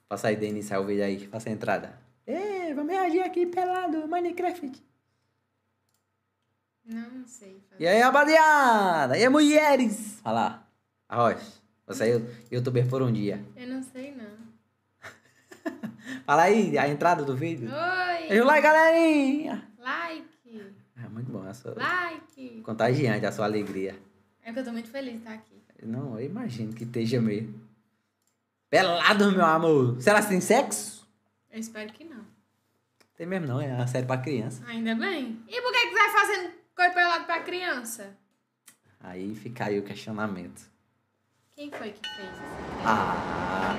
Passa aí, Denis, iniciar o vídeo aí. Faça a entrada. Ei, vamos reagir aqui pelado, Minecraft. Não sei. E aí, rapaziada? E aí, mulheres? Olha lá. Arroz. Você é youtuber por um dia. Eu não sei, não. Fala aí, a entrada do vídeo. Oi! Deixa o like, galerinha. Like! É muito bom. Like! Contagiante a sua alegria. É que eu tô muito feliz de estar aqui. Não, eu imagino que esteja mesmo. Pelado, meu amor. Será que tem sexo? Eu espero que não. Tem mesmo não, é uma série pra criança. Ainda bem. E por que você vai fazendo coisa pelado pra criança? Aí fica aí o questionamento. Quem foi que fez isso? Ah...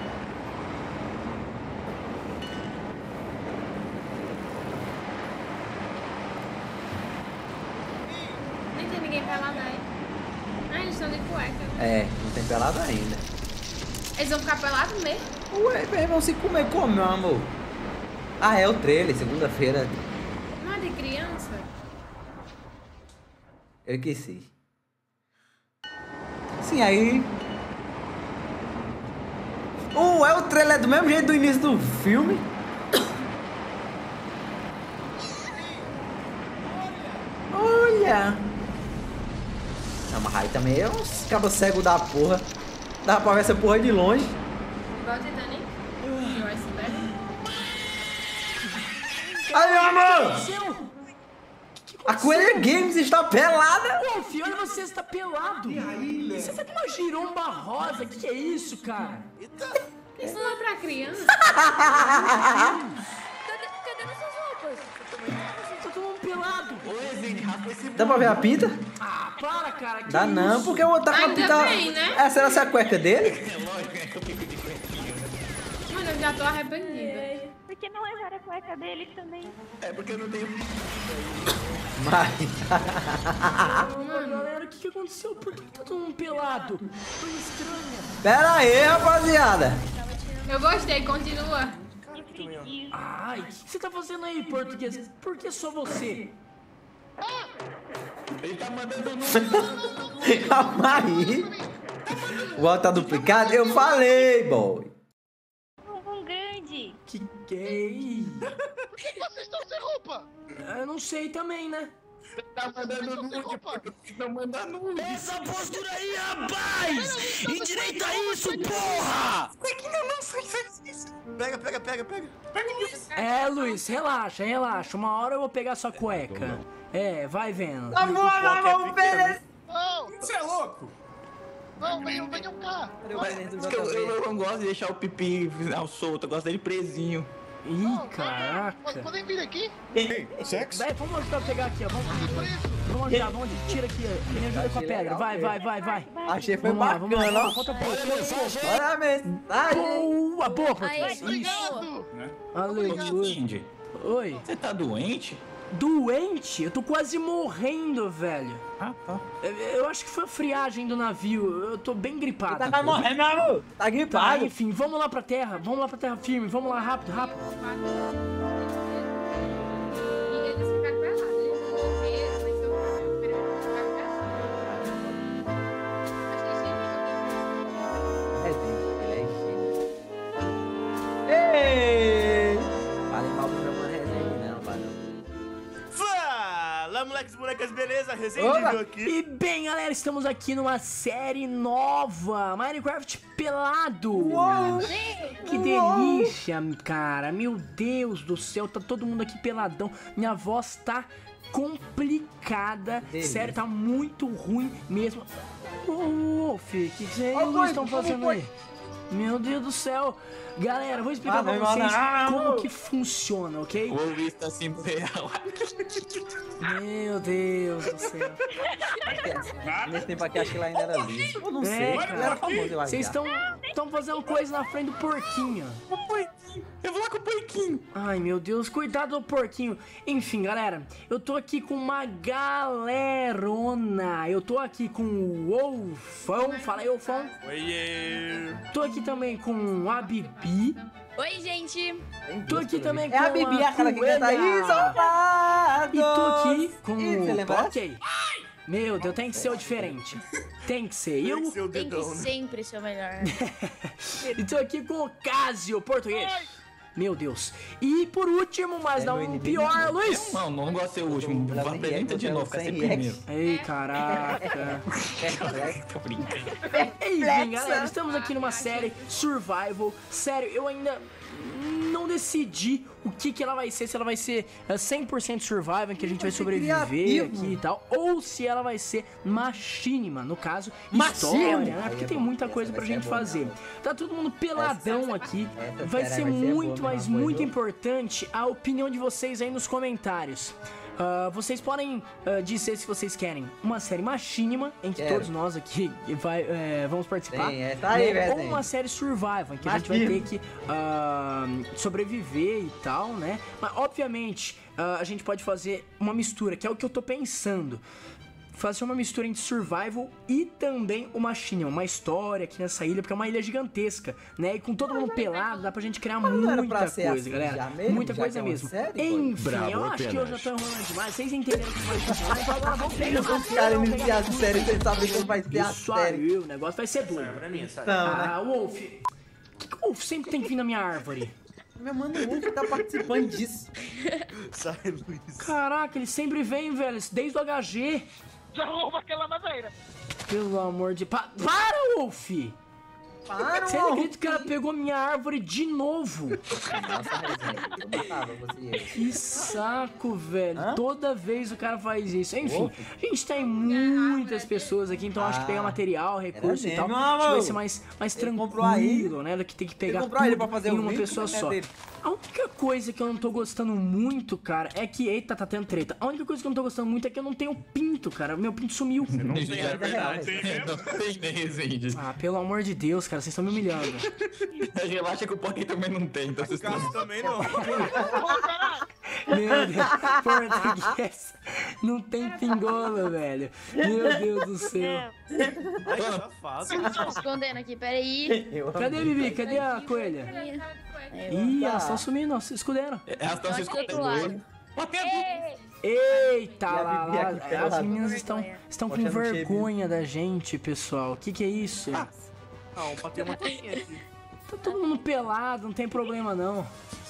Nem tem ninguém pelado aí. Ah, eles estão de cueca. É, não tem pelado ainda. Eles vão ficar pelados mesmo? Ué, meu irmão, se comer como, meu amor? Ah, é o trailer, segunda-feira. Não é de criança? Eu esqueci. Sim, aí... é o trailer do mesmo jeito do início do filme. Olha! Não, mas aí também é uns cabos cegos da porra. Dá pra ver essa porra de longe. Igual o Titanic? E o iceberg? Aí, meu amor! A Coelha Games está pelada! Pô, filho, olha você está pelado! E aí, Léo? Você tá com uma giromba rosa, que é isso, cara? Isso não é pra criança? Cadê nossas roupas? Tá todo mundo pelado! Dá pra ver a pinta? Ah, para, cara! Que Dá não, isso? porque o outro tá com a Ainda pinta... bem, né? É, será que é a cueca dele? Mano, eu já tô arrependida. Por que não levaram a cueca dele também? Mas... Mano, galera, o que aconteceu? Por que tá todo mundo pelado? Coisa estranha. Pera aí, rapaziada. Eu gostei, continua. Ai, o que você tá fazendo aí, português? Por que só você? Calma aí. O áudio tá duplicado? Eu falei, boy. Um grande. Que é isso? Por que vocês estão sem roupa? Eu não sei também, né? Tá mandando nude, porque não manda nude. Essa postura aí, rapaz! Endireita isso, porra! Pega. Pega, Luiz. É, Luiz, relaxa. Uma hora eu vou pegar sua cueca. É, vai vendo. Vamos ver. Não, Você é louco? não, venham cá. Eu não gosto de deixar o pipi final solto, eu gosto dele presinho. Ih, caraca. Podem vir aqui? Sexo? Daí, vamos ajudar a pegar aqui, ó. Vamos ajudar, tira aqui. Me ajuda com a pedra. Vai. Achei que foi Vamos lá, bacana, ó. Falta pouco. Olha a mensagem. Boa, português. Isso. Obrigado. Aleluia. Oi. Você tá doente? Doente? Eu tô quase morrendo, velho. Ah, tá. Eu acho que foi a friagem do navio. Eu tô bem gripado. Tá quase morrendo, meu amor. Tá Tá, gripado. enfim, vamos lá pra terra firme. Vamos lá, rápido. E eles ficaram pelados. Eles vão morrer, mas eu queria ficar pelado. Acho que É gente, ele é gente. Ei! Falei mal do meu mano resenha, não, não. Fala, moleques e bonecas, beleza? Resenha Opa! de vídeo aqui. E bem, galera, estamos aqui numa série nova, Minecraft pelado. Que delícia, cara. Meu Deus do céu, tá todo mundo aqui peladão. Minha voz tá complicada. Delícia. Sério, tá muito ruim mesmo. Ô, Fê, o que vocês Ô, estão fazendo aí? Meu Deus do céu. Galera, vou explicar pra não, vocês não. como que funciona, ok? O Luiz tá assim, real. Meu Deus do céu. Nesse tempo aqui, acho que ele ainda era liso. Eu não sei. cara. Ele era famoso, eu acho. Vocês estão fazendo coisa na frente do porquinho. Eu vou lá com o porquinho. Ai, meu Deus, cuidado do porquinho. Enfim, galera, eu tô aqui com uma galerona. Eu tô aqui com o Wolfão. Fala aí, Wolfão. Oiê. Tô aqui também com a Bibi. Oi, gente. Tô aqui também com É a Bibi, aquela que canta Coelha. Isolado. E tô aqui com Ih, você o lembra? Ok. Meu Deus, tem que ser o diferente. Tem que ser. Tem que Eu ser o Tem que dedão, né? sempre ser o melhor. estou aqui com o Cássio, português. Meu Deus. E por último, mas É não meu inimigo, pior, não. Luiz. Não gosto de ser o último. Apresenta de novo, fica ser primeiro. Ei, caraca. Tô brincando. Enfim, galera, estamos aqui numa série Survival. Sério, eu ainda não decidi o que ela vai ser. Se ela vai ser 100% Survival, em que a gente vai sobreviver criativo. aqui e tal. Ou se ela vai ser Machinima, no caso, Machinima. história, né? Aí Porque é tem bom. muita Essa coisa vai pra ser gente boa, fazer. não. Tá todo mundo peladão aqui. essa Vai série ser vai ser muito, boa, mas meu muito amor. importante a opinião de vocês aí nos comentários. Vocês podem dizer se vocês querem uma série Machinima, em que Quero. todos nós aqui vamos participar. Tem, tá aí, né? velho, Ou tem. uma série Survival, em que a gente vai ter que sobreviver e tal, né? Mas, obviamente, a gente pode fazer uma mistura, que é o que eu tô pensando. Fazer uma mistura entre Survival e também o Machinima, uma história aqui nessa ilha, porque é uma ilha gigantesca, né? E com todo mundo pelado, dá pra gente criar Mas não era muita pra ser coisa, assim galera. já mesmo? Muita Já coisa que é uma mesmo. série, pô? Enfim, Bravo, eu acho que eu já tô enrolando demais. Vocês entenderam o que vai funcionar, então agora vamos pegar Os caras iniciar a série sem saber como vai ser a Isso série. aí, o negócio vai ser doido. Então, né? Ah, Wolf, que o Wolf sempre tem que vir na minha árvore? Meu mano, o Wolf tá participando disso. Sai, Luiz. Caraca, ele sempre vem, velho, desde o HG. Já rouba aquela madeira. Pelo amor de... Para, Wolf! Para, Você Wolf. acredita que ela pegou minha árvore de novo? Nossa, resenha, eu matava você. Que saco, velho. Hã? Toda vez o cara faz isso. Enfim, Wolf? a gente tem muitas pessoas aqui, então acho que pegar material, recurso e tal, mesmo, acho que vai amor. ser mais Ele comprou a ilha. tranquilo, né? Do que ter que pegar comprou a ilha tudo pra fazer em o uma vídeo, pessoa é só. dele. A única coisa que eu não tô gostando muito, cara, é que... Eita, tá tendo treta. A única coisa que eu não tô gostando muito é que eu não tenho pinto, cara. Meu pinto sumiu. Não tem, É é verdade. Não tem nem resende. Ah, pelo amor de Deus, cara, vocês estão me humilhando. Relaxa que o Pokémon também não tem, então vocês estão... Cássio também não. Meu Deus, português não tem pingola, velho. Meu Deus do céu. Ai, que safado. Tô escondendo aqui, peraí. Cadê a Bibi? Cadê a coelha? Ih, elas estão sumindo, se esconderam. Elas estão se Aqui do outro escondendo. lado. Eita, E a lá, Bibi aqui as pelada. meninas estão com Achando cheio, vergonha da gente, pessoal. Que é isso? Não, bateu uma coisinha aqui. Tá todo mundo pelado, não tem problema não.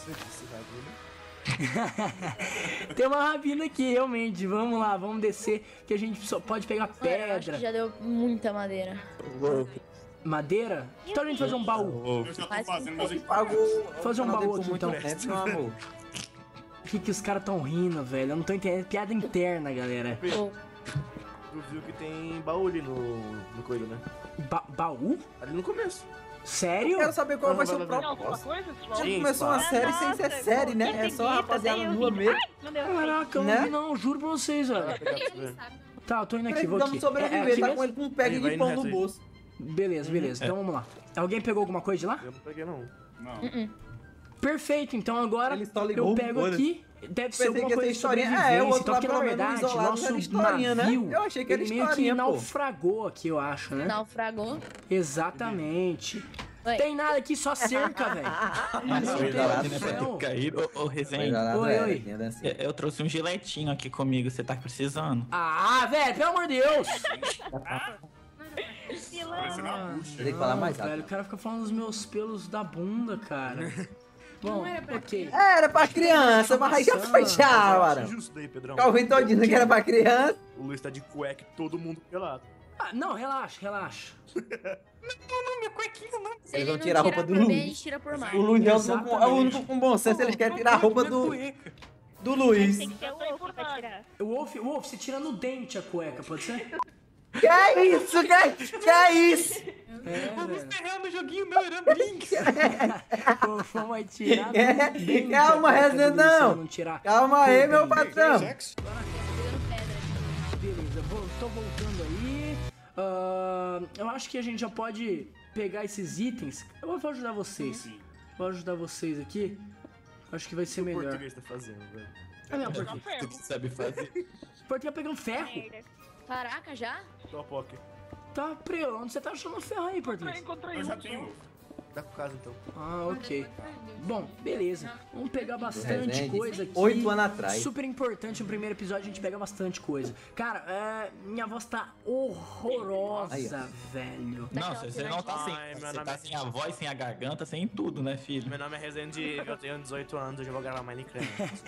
Tem uma rabina aqui, realmente. Vamos lá, vamos descer, que a gente só pode pegar Mano, eu acho pedra. que já deu muita madeira. Madeira? Então a gente fazer um baú. Eu já tô Mas fazendo meus equipamentos. Pagou. Fazer um não baú deu por aqui, muito então. tempo, meu amor. Por que os caras tão rindo, velho? Eu não tô entendendo. Piada interna, galera. Pô, Tu viu que tem baú ali no coelho, né? Baú? Ali no começo. Sério? Eu quero saber qual vai ser o Tem próximo. alguma coisa, pessoal? Já começou uma série sem ser série, né? É só a rapaziada nua mesmo. Caraca, eu não Né? vi não, juro pra vocês, velho. Tá, eu tô indo aqui, vou aqui. Precisamos sobreviver, aqui tá mesmo? com ele com um peg Vai de no pão resto no aí. bolso. Beleza, beleza. Então vamos lá. Alguém pegou alguma coisa de lá? Eu não peguei, não. Perfeito, então agora Ele só ligou, eu pego foda-se. aqui. Deve ser Pensei alguma que ia coisa ser de historinha. sobrevivência. É, o outro então, lá, porque na pelo menos, verdade, isolado, nosso era historinha, né? navio, Eu achei que era ele meio que historinha, pô. naufragou aqui, eu acho, né? naufragou. Exatamente. Oi. Tem nada aqui, só cerca, velho. Meu Cuidado, Deus do Vai ter céu. que cair. Ô, Resenha, Oi. eu trouxe um giletinho aqui comigo, você tá precisando? Ah, velho, pelo amor de Deus. Parecendo uma bucha. Tem que falar mais velho, rápido. o cara fica falando dos meus pelos da bunda, cara. Bom, ok. Era pra criança, mas aí já foi já, Eu acho mano. justo daí, Pedrão. Calvin tô dizendo que era pra criança. O Luiz tá de cueca e todo mundo pelado. Ah, não, relaxa. Se Eles ele vão não tirar a roupa do por bem, Luiz. ele tira por mais. O Luiz é o único com bom senso, eles querem tirar a roupa do Luiz. Tem que ter o ovo pra tirar. Wolf, você tira no dente a cueca, pode ser? Que é isso, que é isso? É, velho. Errando o joguinho, não, era Brinks. O Wolf vai tirar no dente. Calma, a cueca do Luiz, se Rezenão. eu não tirar. Calma aí, Tudo meu bem. patrão. Pegando pedra. Beleza, tô voltando aí. Eu acho que a gente já pode pegar esses itens. Eu vou ajudar vocês. Vou ajudar vocês aqui. Acho que vai ser O melhor. português tá fazendo, velho. Ah, não, porque Tu que sabe fazer. porque tá pegando ferro. Caraca, já? Só a Poké. Tá, onde você tá achando ferro aí, português? Encontrei Eu um. já tenho. Tá com casa então. Ah, ok. Bom, beleza. Vamos pegar bastante Resende, coisa aqui. 8 anos atrás. Super importante no primeiro episódio, a gente pega bastante coisa. Cara, minha voz tá horrorosa, Aí, ó. velho. Não, você não tá sem. Ai, meu Você nome tá é- sem a voz, sem a garganta, sem tudo, né, filho? Meu nome é Resende, eu tenho 18 anos, eu já vou gravar Minecraft.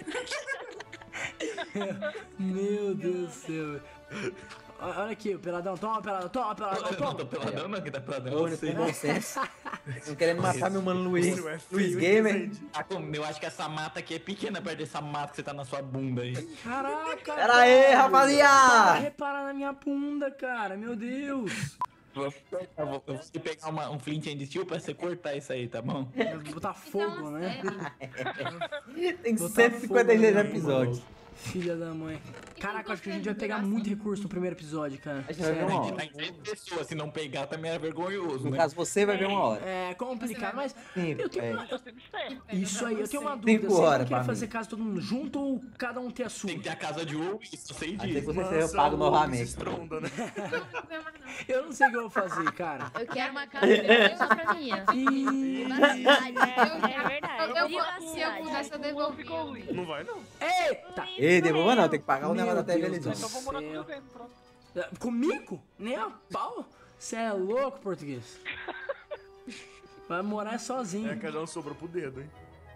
Meu Deus do céu. Olha aqui, o peladão. Toma, peladão. Toma, peladão. Eu não Toma. tô peladão, não, que tá peladão. Ô, com bom senso. Não querendo matar meu mano Luiz. Isso é feio, Luiz hein, Gamer. Resende? Ah, como? Eu acho que essa mata aqui é pequena perto dessa mata que você tá na sua bunda aí. Caraca. Pera aí, Para rapaziada. reparar na minha bunda, cara. Meu Deus. Eu vou pegar um Flint and Steel pra você cortar isso aí, tá bom? Eu vou botar fogo, né? Tem Botar 156 fogo na minha episódios. Filha da mãe. Caraca, eu acho que a gente vai pegar muito recurso no primeiro episódio, cara. A gente vai ver Sério. uma Tá hora. em 3 pessoas, se não pegar também é vergonhoso, No né? caso, você vai ver uma hora. É complicado, mas Sim, eu tenho uma, Eu sempre espero. isso aí, eu tenho uma dúvida. 5 Vocês vão horas querer pra fazer mim. casa todo mundo junto ou cada um ter a sua? Tem que ter a casa de ouro, isso eu sei Até que disso. você seja pago novamente. Estronda, né? Eu não sei o que eu vou fazer, cara. Eu quero uma casa grande só pra mim. Ih, Privacidade. Eu- É verdade. Se eu Privacidade. pudesse, eu devolvia. Não vai, não. eita! Ei, devolva não, tem que pagar o Meu negócio da Deus televisão. do Então vou morar com céu. você dentro, pronto. Comigo? Nem a pau? Você é louco, português? Vai morar É, sozinho. cada um sobrou pro dedo, hein?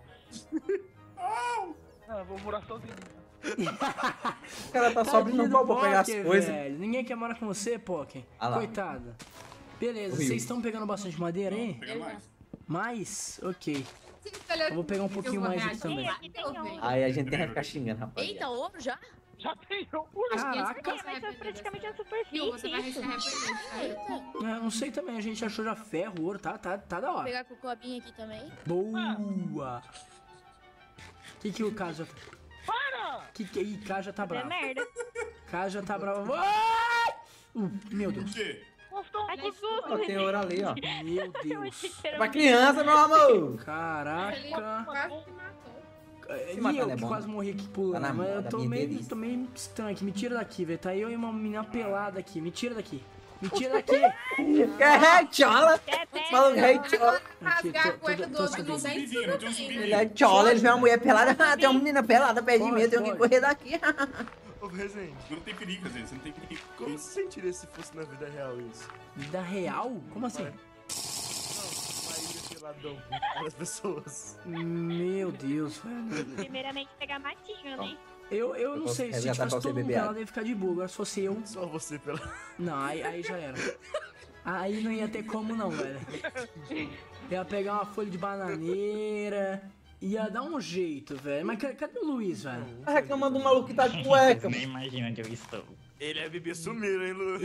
Não, eu vou morar sozinho. O cara tá só abrindo Tadinho um do pau pra pegar as Poké, coisas. velho. Ninguém quer morar com você, Poké. Ah lá. Coitada. Beleza, Horrível. vocês estão pegando bastante madeira aí? Pega mais. Mais? Ok. Se escolher Eu vou pegar um pouquinho mais aqui também. Aqui tem um. Aí a gente tem que ficar xingando, rapaziada. Eita, ouro já? Já tenho. Caraca, Mas é praticamente a Você superfície vai se isso. arrepender. eu não sei também, a gente achou já ferro, ouro, tá da Vou hora. pegar com o cobinho aqui também. Boa! Que o Caso já tá... Para! Ih, Caso já tá É bravo. merda. Caso já tá bravo. Ai! Meu O Deus. quê? Gostou? Ai, que Ó, susto. tem ouro ali, ó. Meu Deus. É pra criança, meu amor. Ele Caraca. quase me matou. E matar eu não é que bom, quase né? morri aqui Tá pulando. na Mas eu moda, tô minha meio, delícia. tô meio estranho aqui. Me tira daqui, velho. Tá eu e uma menina pelada aqui. Me tira daqui. Me tira daqui. Que é chola. Maluco, é chola. Aqui, Rasgar a cueca do outro subindo. não tem Subindo, tudo tem um bem. subindo. Ele é chola, ele vê uma mulher pelada. Ah, tem uma menina pelada perto de mim, eu tenho que Pode. correr daqui. Ô, Resende, Não tem perigo, Zé, você não tem perigo. como você sentiria se fosse na vida real isso? Vida real? Como assim? Não, uma ilha peladão com várias pessoas. Meu Deus, velho. Primeiramente pegar matinho, né? Eu não posso sei. Se resgatar tivesse pra você todo mundo beber pelado, água. ia ficar de boa. Agora se fosse eu. Só você pela. Não, aí já era. Aí não ia ter como não, velho. Ia pegar uma folha de bananeira. Ia dar um jeito, velho. Mas cadê o Luiz, velho? Tá reclamando do maluco que tá de cueca. Nem imagina onde eu estou. Ele é bebê sumido, hein, Lu?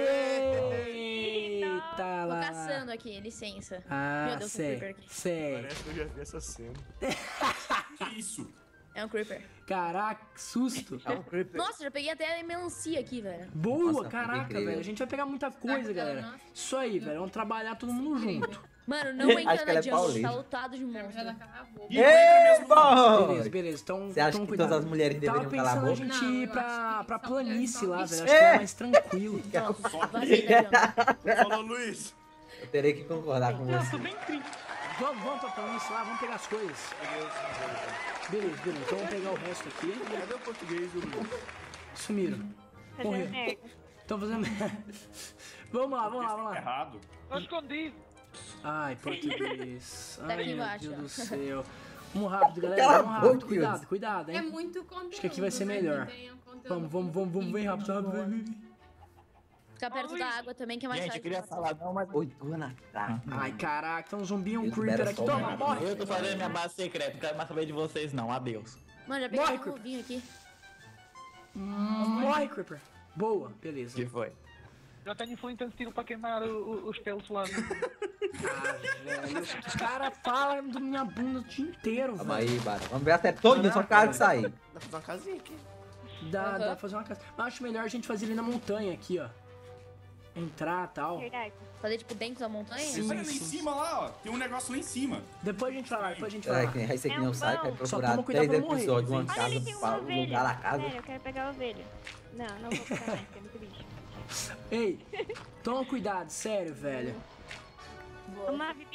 Eita Tô lá. caçando aqui, licença. Ah, Meu Deus, tem sei, creeper aqui. sei. Parece que eu já vi essa cena. Que isso? É um creeper. Caraca, que susto. É um creeper. Nossa, já peguei até melancia aqui, velho. Boa, Nossa, caraca, incrível. velho. A gente vai pegar muita coisa, galera. Isso aí, velho. Vamos trabalhar todo mundo junto. Mano, não Acho entra que na ela é jungle, paulista. tá lotado de Já monstros. dá calar a boca. Ih, entra Ei, mesmo, Beleza, boy! beleza. Então, Você acha que cuidado. todas as mulheres Tava deveriam calar a pensando a boca? gente Não, ir eu pra acho que planície são lá, mulheres velho. Acho que é mais tranquilo. Ó, vazio da jungle. Falou, Luiz. Eu terei que concordar com você. Vamos pra planície lá, vamos pegar as coisas. Beleza. Então vamos pegar o resto aqui. Cadê o português e o Luiz? Sumiram. Morreram. Estão fazendo merda. Vamos lá. Errado. Tô escondido. Ai, português. Tá aqui Ai, meu embaixo, Deus ó. do céu. Vamos rápido, galera. Cala a Vamos rápido. boca, Cuidado, cuidado, É hein. muito conteúdo. Acho que aqui vai ser né? melhor. Tem um conteúdo Vamos, bem rápido. Ficar perto da água também, que é mais Gente, eu fácil. queria falar não, mas 8 anos atrás. Ai, caraca, tem um zumbi e um Eles creeper deram aqui. só Toma, uma- morre. eu tô fazendo minha base secreta, não quero mais saber de vocês não, adeus. Mano, já peguei Morre, um creeper. ovinho aqui. Morre, creeper. Boa, beleza. Que foi? Já tenho flint and steel pra queimar os pelos lá. Ah, velho. Os caras falam da minha bunda o dia inteiro, Calma velho. aí, Bara. Vamos ver até todo dia, só cara que sair. Dá pra fazer uma casinha aqui. Dá pra fazer uma casa. Mas acho melhor a gente fazer ali na montanha, aqui, ó. Entrar e tal. Verdade. Fazer tipo dentro da montanha? Sim. Olha lá em cima lá, ó. Tem um negócio lá em cima. Depois a gente vai lá, É, que esse aqui não sai, vai Só procurar toma cuidado 3 pra não morrer. episódios, uma Olha, casa, ali tem uma um ovelha. lugar da casa. Sério, eu quero pegar a ovelha. Não vou pegar mais, tem muito bicho. Ei, toma cuidado, sério, velho. Uma bebida.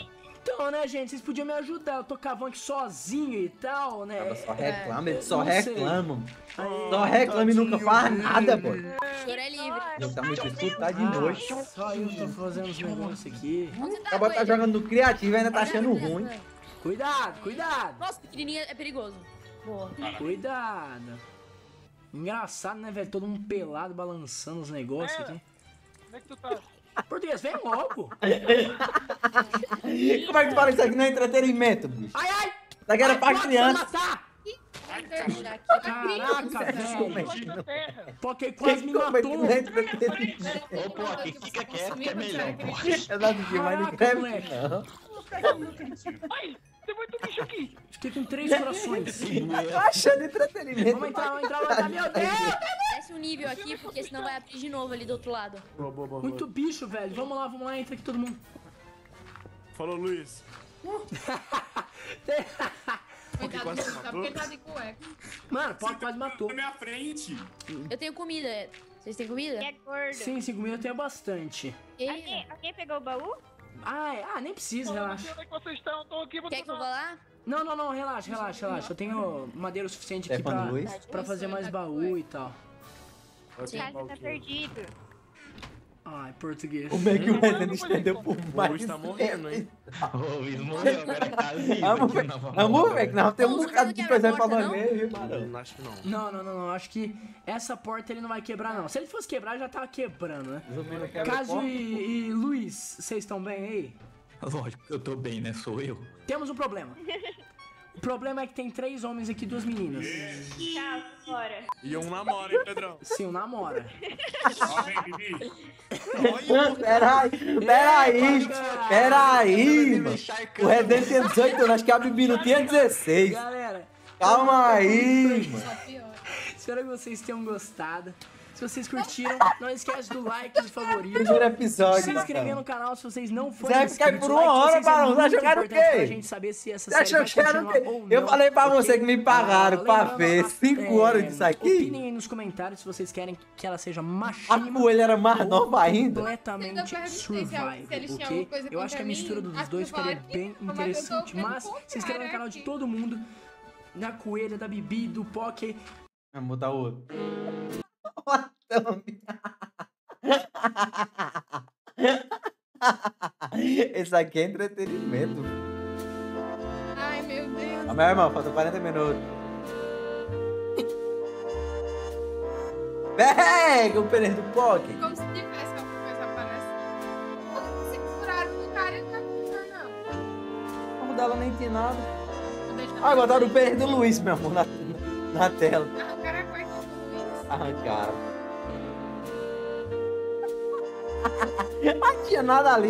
Então, né, gente, vocês podiam me ajudar. Eu tô cavando aqui sozinho e tal, né? Ela só reclama, ele só não sei. reclama. Aí, Só reclama e nunca faz nada, pô. O senhor é livre. Ele tá muito escutado de noite. Só eu tô fazendo os negócios aqui. Onde tá Acaba com tá ele? jogando no criativo e ainda tá achando Olha, ruim. olha. Cuidado, cuidado. Nossa, pequenininha é perigoso. Boa. Cuidado. Engraçado, né, velho? Todo mundo pelado, balançando os negócios aqui. Onde é que tu tá? Português, vem logo. Como é que fala isso aqui? Não é entretenimento, bicho. Ai, ai. Isso aqui era pra Pode criança. matar. Deixa aqui. Caraca, velho. Na terra. Poké quase me Como é que matou. não é entretenimento? Ô, pô, aqui fica quieto que é melhor, pô. Eu não assisti Minecraft, moleque. não. Ai, tem muito bicho aqui. Fiquei com 3 corações. Tô achando entretenimento. Vamos entrar lá. Meu Deus. Desce um nível aqui, porque senão vai abrir de novo ali do outro lado. Boa, boa, boa. Muito bicho, velho. Vamos lá, entra aqui todo mundo. Falou, Luiz. Coitado quase do matou? só porque ele tá de cueca. Mano, Poké quase matou. Na minha frente. Eu tenho comida. Vocês têm comida? É gordo. Sim, 5 minutos eu tenho bastante. Alguém pegou o baú? Nem precisa, relaxa. Onde é que vocês estão? Tô aqui pra Quer que eu vá lá? Não, relaxa. Eu tenho madeira o suficiente aqui Stefano Luiz. pra fazer mais baú e tal. Casa tá perdido. Ai, português. Como é que o Renan estendeu por O mais Luiz tá morrendo, hein? Ô, Luiz morreu, agora é casa viva Vamos, aqui na vamos, velho, que nós temos um Não, bocado não de quebra coisa a aí pra porta, nós não? ver, viu, Barão? Não, acho que não. Não. Acho que essa porta ele não vai quebrar, não. Se ele fosse quebrar, já tava quebrando, né? Resumindo, quebra Cássio porta. e Luiz, vocês estão bem aí? Lógico que eu tô bem, né? Sou eu. Temos um problema. O problema é que tem 3 homens aqui e 2 meninas. Tchau, fora. E um namora, hein, Pedrão? Sim, um namora. Ó, vem, Bibi. Peraí, mano. O Renan tinha 18 anos, acho que a Bibi não tinha 16. Galera, Calma aí, mano. Só pior. espero que vocês tenham gostado. Se vocês curtiram, não esquece do like, do favorito. Primeiro episódio, Se inscrever Barão. no canal se vocês não Você forem vai ficar inscritos. por uma hora, Like de vocês Barão. é Você vai muito jogar no importante quê? pra gente saber se essa Você série achou vai que era o continuar quê? ou não. Eu falei pra ok? você que me pagaram pra lembrando, ver 5 horas disso aqui. Opinem aí nos comentários se vocês querem que ela seja A machinima coelha era mais ou nova ainda. completamente Eu perguntei se survival, eles tinham ok? alguma coisa Eu acho que a contra mistura mim, dos acho dois que ficaria vai. bem Mas eu tô interessante. vendo Mas com se inscreva no cara canal de aqui. todo mundo, da Coelha, da Bibi, do Poké. Vamos botar o outro. Esse aqui é entretenimento. Ai, meu Deus. Ó, meu irmão, faltam 40 minutos. Pega o pneu do Poké. Como se tivesse alguma coisa aparecendo. Vocês furaram o cara e não tá funcionando, não. Vamos dela nem tem nada. Vou deixar Ah, botaram o pneu do Luiz, meu amor, na tela. Arrancaram a coisa do Luiz. Arrancaram. Não tinha nada ali.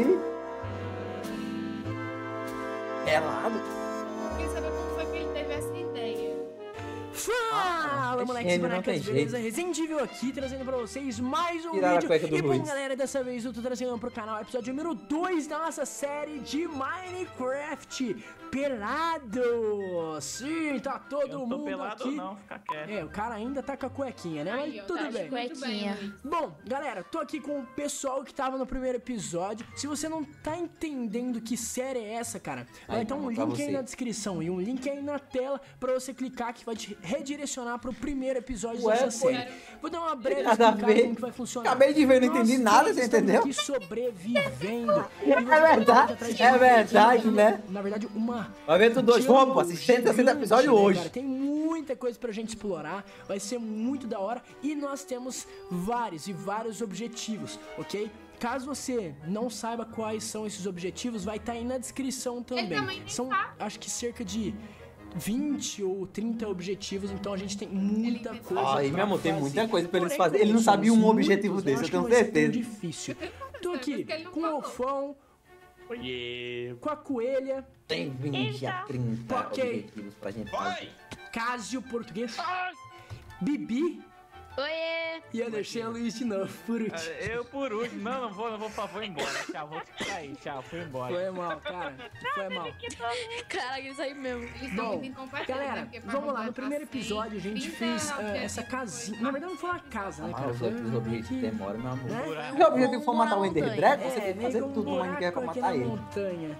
Pelado. Queria saber como foi que ele teve essa ideia. Fala, é moleques e gênio, não bonecas, tem beleza? Resendível aqui, trazendo pra vocês mais um Tiraram a vídeo. cueca do E bom, Luiz. galera, dessa vez eu tô trazendo pro canal o episódio número 2 da nossa série de Minecraft pelado. Sim, tá todo Eu mundo tô pelado aqui. ou não, fica quieto. É, o cara ainda tá com a cuequinha, né? Aí, Mas ó, tudo tá bem. muito bem, Luiz. Bom, galera, tô aqui com o pessoal que tava no primeiro episódio. Se você não tá entendendo que série é essa, cara, vai Aí, ter um mano, pra link aí você. na descrição e um link aí na tela pra você clicar que vai te redirecionar pro primeiro episódio Ué, dessa pô, série. Vou dar uma breve nada a explicada ver. como que vai funcionar. Acabei de ver, não Nós entendi nada, todos você estamos entendeu? aqui sobrevivendo. É verdade, né? Na verdade, uma... Vai ver tudo hoje. Vamos, pô, assiste esse gigante, episódio né, hoje. cara? Tem muita coisa pra gente explorar, vai ser muito da hora e nós temos vários objetivos, ok? Caso você não saiba quais são esses objetivos, vai estar aí na descrição também. também nem São, sabe. acho que cerca de 20 ou 30 objetivos, então a gente tem muita Ele coisa Aí, pra meu amor, tem fazer. muita coisa pra eles Porém, fazerem. Ele não como sabia um somos objetivo muitos, desse, eu acho tenho que vai ser tão certeza. difícil. Tô aqui que ele não com o falou. Alfão, Oiê. com a Coelha, Tem 20 a 30 Ok. objetivos pra gente fazer. Cássio, português, Bibi Oiê! e eu deixei a Luiz de novo, por último. Eu por último. Não vou embora. Tchau, vou ficar aí. Tchau, fui embora. Foi mal, cara. Foi mal. Caraca, ele saiu mesmo. Eles são Bom, muito incompetentes, galera, né? Porque pra vamos lá. botar No primeiro assim, episódio a gente 30 fez objetivos essa foi casinha. Na verdade não foi uma casa, né, Ah, cara? os Foi outros meio objetivos que- demoram, meu amor. né? Se o objetivo for matar o Morar na Ender montanha. Dragon, você tem que meio fazer que um tudo no Minecraft pra buraco aqui matar na ele. montanha.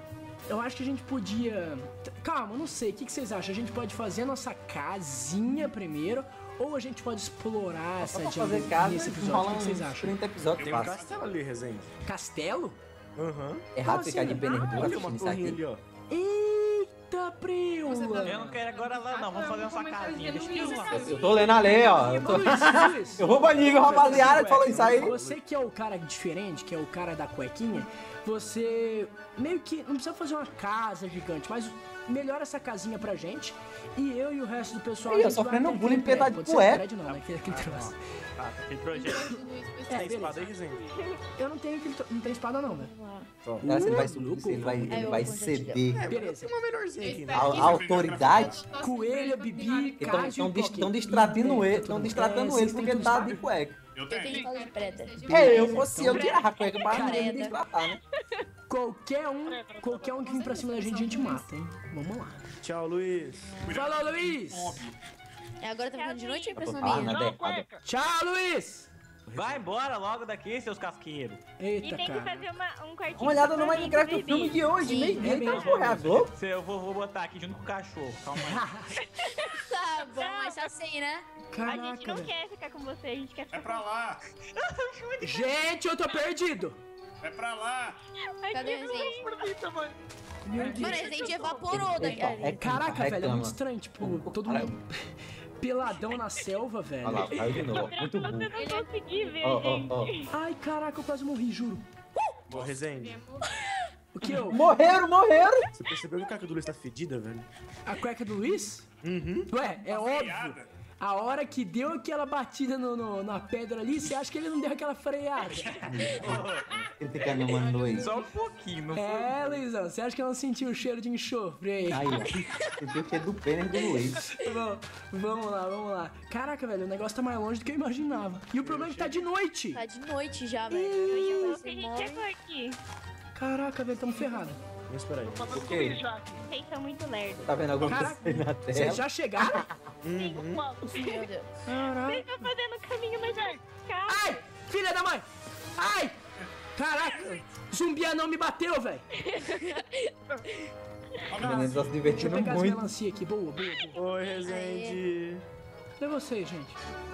Eu acho que a gente podia... Calma, não sei. O que vocês acham? A gente pode fazer a nossa casinha primeiro ou a gente pode explorar essa Só pra fazer casa, nesse episódio? rola O que vocês uns acham? 30 episódios Tem um fácil. castelo ali, Resende. Castelo? Aham. É rápido Como ficar de assim? Penerdura Olha uma assistindo isso torrinha aqui. ali, ó. Eita, preula! Eu não quero agora lá, não. Vamos fazer essa casinha. Deixa eu ir lá. Eu tô lendo a lei, ó. Eu, tô... Luiz, eu vou banir, rapaziada, que falou isso aí. Você que é o cara diferente, que é o cara da cuequinha, você meio que não precisa fazer uma casa gigante, mas melhora essa casinha pra gente e eu e o resto do pessoal... Ih, a eu gente vai sofrendo até bullying aquele porque tá prédio. de Pode ser cueca. prédio não, né? Aquele troço. Tá, tem projeto. É, Tem espada aí, beleza. Resende? Eu não tenho não tem espada não, velho. Cara, se ele vai louco. subir, ele vai ceder. Beleza. Uma menorzinha aqui, né? A autoridade. Coelho, Bibi, Cássio e Estão distratando ele, estão distratando ele porque ele tá de cueca. Eu Eu tenho tenho. espada de preta. É, eu fosse eu tirava a cueca pra ninguém me distratar, né? Qualquer um que vir pra cima da gente, a gente mata, hein? Vamos lá. Tchau, Luiz. Falou, Luiz! É, agora tá ficando de noite ou é impressão Ah, minha? nada errado. Tchau, Luiz! Vai embora logo daqui, seus casqueiros. E Eita, tem que cara. fazer um quartinho. Uma olhada só no pra Minecraft, mim, o filme de hoje, Sim, meio dia, é tá mesmo. porra, a Globo. Eu vou botar aqui junto com o cachorro. Calma aí. Tá bom, mas tá assim, né? A Caraca, gente não velho. quer ficar com você, a gente quer É ficar pra lá. Gente, eu tô perdido! É pra lá. Cadê o Resident? Meu Mano, o Deus. Resident evaporou daqui. Caraca, velho, é reclama. muito estranho, tipo, todo mundo peladão na selva, velho. Olha lá, caiu de novo. Muito Você bom. não consegui ver, Ó, gente. ó, ó. Ai, caraca, eu quase morri, juro. Ô, Resende. O que eu? Morreram! Você percebeu que a caca do Luiz tá fedida, velho? A cueca do Luiz? Uhum. Ué, é óbvio. Piada. A hora que deu aquela batida na pedra ali, você acha que ele não deu aquela freada? Ele fica no mano Luiz. Só um pouquinho, não foi? É, Luizão, você acha que eu não sentiu o cheiro de enxofre aí? Aí, ó. Você viu que é do pênis do Luiz. Vamos lá. Caraca, velho, o negócio tá mais longe do que eu imaginava. E o problema é que tá de noite. Tá de noite já, velho. A gente chegou aqui. Caraca, velho, tamo ferrado. Vamos esperar aí. O quê? Vocês são muito lerdos. Tá vendo alguma coisa Caraca, aí na vocês tela? já chegaram? Uhum. Meu Deus. Caraca. Vocês estão fazendo o caminho melhor. Calma. Ai, filha da mãe! Ai! Caraca, zumbi não me bateu, velho. O menino tá se Deixa eu divertindo pegar as muito. melancia aqui, boa. Oi, Resende. Cadê vocês, gente?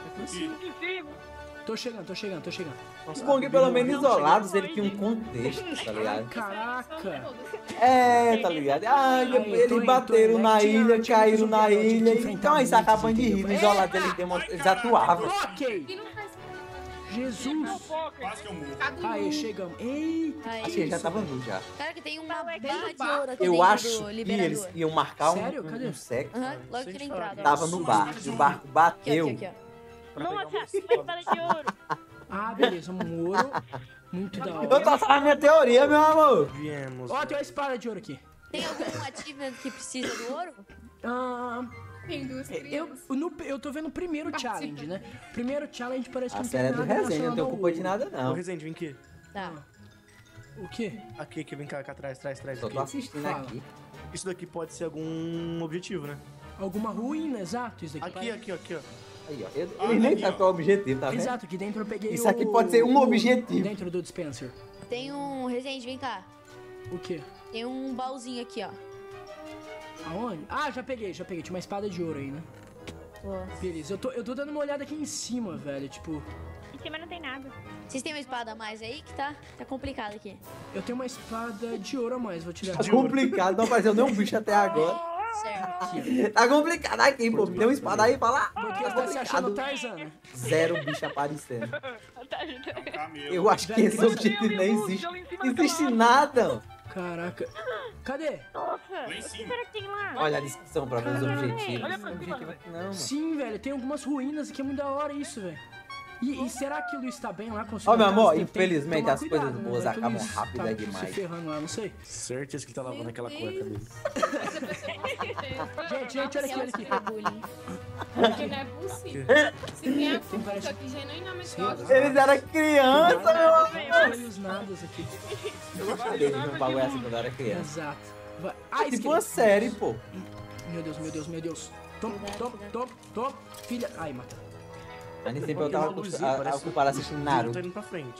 Tô chegando. O Bong, pelo menos isolados, ele tinha um contexto, tá ligado? Caraca. É, tá ligado? Ah, eles bateram na ilha, caíram na ilha. Então aí se acabam de rir, no isolado eles atuavam. Ok. E não faz Jesus. Quase que eu morro. Aí, chegamos. Eita. Aí. Acho que ele já tava nu já. Cara, que tem uma barra de bar. ouro aqui Eu dentro acho do que liberador. eles iam marcar Sério? Cadê? um sexo. Aham, logo aqui na entrada. ó. Tava no barco, e o barco Aqui, bateu. aqui, ó. Nossa, uma espada de ouro. Ah, beleza, um ouro. Muito da Eu hora. tô falando a minha teoria, meu amor. Viemos. Ó, tem uma espada de ouro aqui. Tem algum achievement que precisa do ouro? Ah, Tem duas crianças. eu tô vendo o primeiro challenge, né? O primeiro challenge parece que A não série tem é do nada resenha, não relacionado tem ao culpa de ouro. nada Ô, não. Resende, vem aqui. Tá. O quê? Aqui, vem cá atrás. Só tô assistindo Fala. aqui. Isso daqui pode ser algum objetivo, né? Alguma ruína, exato. Isso daqui Aqui, ó. Aí, ó. Ele nem sabe qual é o objetivo, tá vendo? Exato, aqui dentro eu peguei Isso aqui pode ser um objetivo. Dentro do dispenser. Tem um... Resident, vem cá. O quê? Tem um baúzinho aqui, ó. Aonde? Ah, já peguei. Tinha uma espada de ouro aí, né? Boa. Beleza, eu tô dando uma olhada aqui em cima, velho. Tipo, Em cima não tem nada. Vocês têm uma espada a mais aí que tá complicado aqui. eu tenho uma espada de ouro a mais, vou tirar. Tá complicado, não apareceu nenhum bicho até agora. Certo. Tá complicado aqui, pô. Tem uma espada aí pra lá. Porque tá se achando Tarzan, né? Zero bicho aparecendo. É um camelo. Eu acho que esse objetivo nem existe. Não existe nada. Caraca. Cadê? Nossa, Lá em o que cima. será que tem lá? Olha a descrição pra ver os objetivos. Olha pra Objetivo aqui não, mano. Sim, velho, tem algumas ruínas aqui, é muito da hora isso, velho. E será que o Luiz tá bem lá? Ó, meu amor, Tem que infelizmente tomar as coisas cuidado, né? boas Vai que o acabam Luiz rápido tá é demais. Se ferrando lá, não sei. Certeza que ele tá lavando aquela cueca dele. Gente, olha aqui, olha aqui. Bullying. Porque não é possível. Se tem a culpa, isso aqui genuinamente gosta. Eles eram criança, meu amor. Olha os nadas aqui. Eu gostei de ver um bagulho assim quando eu era criança. Exato. Vai. Ai, Tipo uma série, pô. Meu Deus. Tom. Filha. Ai, mata. Mas nem sempre eu tava acostumado a assistindo Eu tô Naruto. indo pra frente.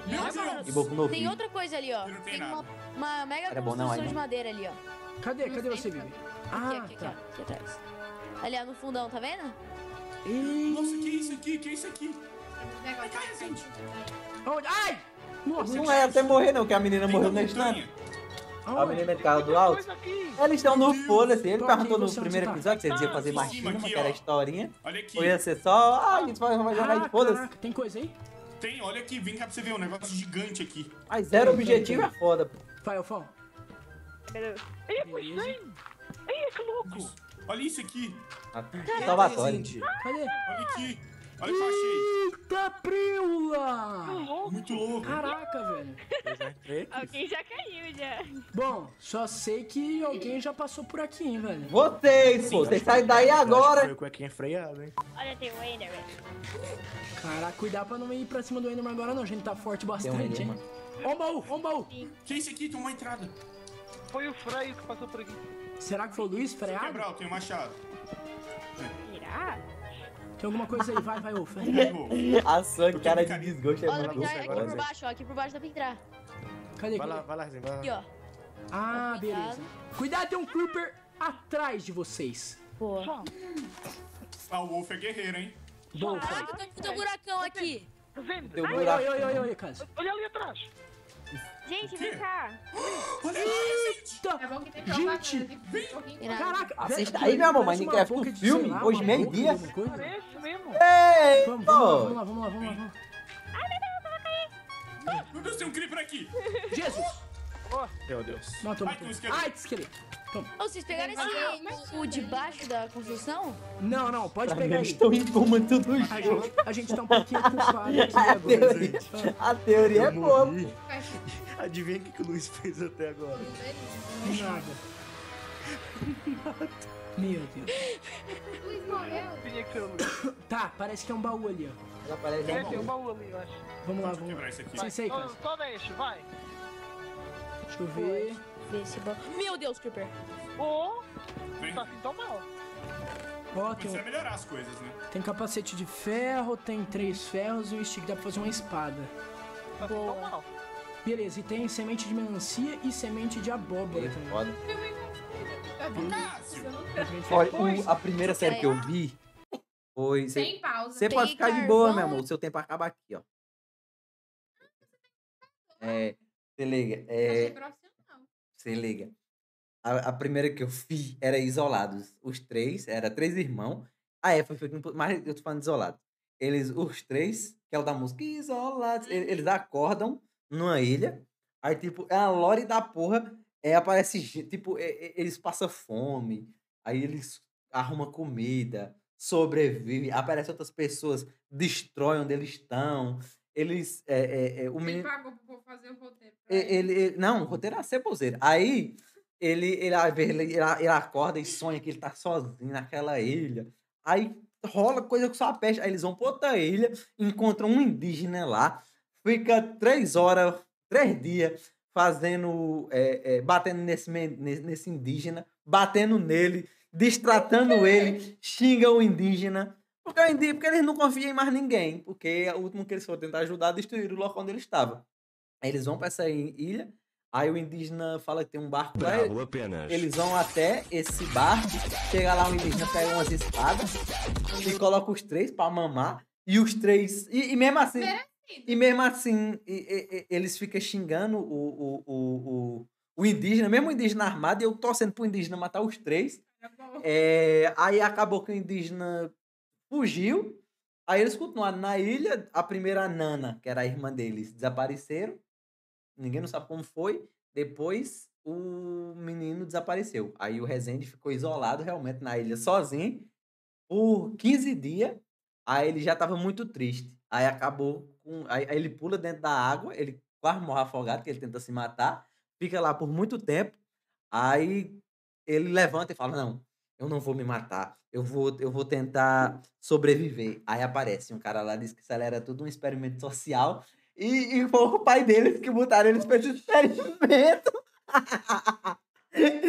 E Boku no Tem Pico. outra coisa ali, ó. Não tem Tem nada. uma mega Era bom, não, construção aí de não. madeira ali, ó. Cadê você, Vivi? Aqui, Ah, aqui, tá. aqui atrás. Ali, ó, no fundão, tá vendo? Nossa, que é isso aqui? Que é isso aqui? Negócio Cai, gente. Onde? Ai! Nossa, Não é até morrer, não, que a menina morreu na instante. A aonde? menina de carro do alto. Eles estão no foda-se. Ele Tô perguntou aqui, no você onde primeiro tá? episódio se eles iam fazer Em mais cima filme, aqui, que era ó. historinha. Olha aqui. Ou ia ser só, a gente vai jogar Ah, e foda-se. caraca, tem coisa aí? Tem, olha aqui, vem cá pra você ver um negócio gigante aqui. Mas zero objetivo é foda, pô. Vai, Alfão. Beleza. Beleza. Olha isso aqui. Salvatório. Cadê? Olha aqui. Olha o que eu achei. Eita, preula! Muito louco. Caraca, velho. Alguém já caiu, já. Bom, só sei que alguém já passou por aqui, hein, velho. Vocês, pô. Vocês saem daí agora. Foi o cuequinha freado, hein? Olha, tem o Enderman. Caraca, cuidar pra não ir pra cima do Enderman agora não. A gente tá forte Tem um bastante, hein. Enderman. Ó o baú, ó o baú. Que é isso aqui? Tem uma entrada. Foi o Freio que passou por aqui. Será que foi o Luiz freado? Quebrar, tem um machado. Irá? Tem alguma coisa aí, vai, Wolf. Errou. A sua cara de desgosto é Ó, dá pra muito entrar aqui por baixo, ó. Aqui por baixo dá pra entrar. Cadê? Vai lá, Rezinho, vai Aqui, lá. ó. Ah, Cuidado. beleza. Cuidado, tem um Creeper atrás de vocês. Boa. Ah, o Wolf é guerreiro, hein? Boa, Ai, tem um buracão aqui. Tá vendo? Teu Oi, buraco. oi, oi, oi, Caso. Olha ali atrás. Gente, vem cá. Olha aí, gente. Eita! É bom que tem Gente! provação. Caraca, Assista velho, aí, meu amor, parece uma Minecraft boca no de, filme, sei lá, hoje uma meio-dia. boca de alguma coisa. Parece mesmo. Ei, Vamos pô. lá, vamos lá, vamos lá, vamos lá. Meu Deus, tem um creeper aqui. Jesus! Meu Deus. Não, toma, Ai, tem um toma. esqueleto. Ai, que esqueleto. Toma. Ô, vocês pegaram esse o de baixo da construção? Não, não, pode Pra mim, pegar eles aí. estão em coma tudo junto. A gente tá um pouquinho ocupado aqui A agora. teoria, a teoria é boa. Morri. Adivinha o que o Luiz fez até agora? Nada. Meu Deus. Luiz morreu. Tinha que ser o Luiz. Tá, parece que é um baú ali, ó. Ela parece É, tem um um baú ali, eu acho. Vamos lá, Deixa eu vamos quebrar lá. isso aqui. Sai, sai, cara. Só deixa, vai. Deixa eu ver. Vê esse baú. Meu Deus, Creeper. Ô, Vem. tá assim tão mal. Ó, tem, Precisa melhorar as coisas, né? tem capacete de ferro, tem 3 ferros e um stick, dá pra fazer uma espada. Tá assim tão mal. Beleza, e tem semente de melancia e semente de abóbora É também. foda. Cássio. Olha, a primeira série que eu vi foi. Sem pausa. Você pode Peguei ficar de boa, meu carvão. amor. O seu tempo acaba aqui, ó. Se liga. Achei profissional. Se liga. A primeira que eu vi era isolados. Os três, era 3 irmãos. Mas eu tô falando de isolados. Os 3, que é o da música Isolados, eles acordam numa ilha. Aí, tipo, é a lore da porra. Aparece, tipo, eles passam fome. Aí eles arrumam comida, sobrevivem. Aparecem outras pessoas, destroem onde eles estão. Eles. O Quem menino. pagou pro povo fazer o roteiro? pra ele? Não, o roteiro é ceboseiro. Aí ele acorda e sonha que ele tá sozinho naquela ilha. Aí rola coisa com sua peste. Aí eles vão pra outra ilha, encontram um indígena lá, fica 3 horas, 3 dias fazendo, batendo nesse indígena, batendo nele, destratando ele, xinga o indígena. Porque eles não confiam em mais ninguém. Porque o último que eles foram tentar ajudar, destruíram o local onde ele estava. Aí eles vão pra essa ilha. Aí o indígena fala que tem um barco lá. Bravo apenas. Eles vão até esse barco. Chega lá, o indígena pega umas espadas e coloca os 3 pra mamar. E os 3. E mesmo assim. E mesmo assim, eles ficam xingando o indígena, mesmo o indígena armado, e eu torcendo pro indígena matar os 3. Aí acabou que o indígena fugiu. Aí eles continuaram na ilha. A primeira Nana, que era a irmã deles, desapareceram. Ninguém não sabe como foi. Depois o menino desapareceu. Aí o Rezende ficou isolado realmente na ilha sozinho por 15 dias. Aí ele já tava muito triste. Aí acabou com. Aí ele pula dentro da água, ele quase morre afogado, que ele tenta se matar. Fica lá por muito tempo. Aí ele levanta e fala: Não, eu não vou me matar. Eu vou tentar sobreviver. Aí aparece um cara lá, diz que isso era tudo um experimento social. E foi o pai deles que botaram eles pra esse experimento.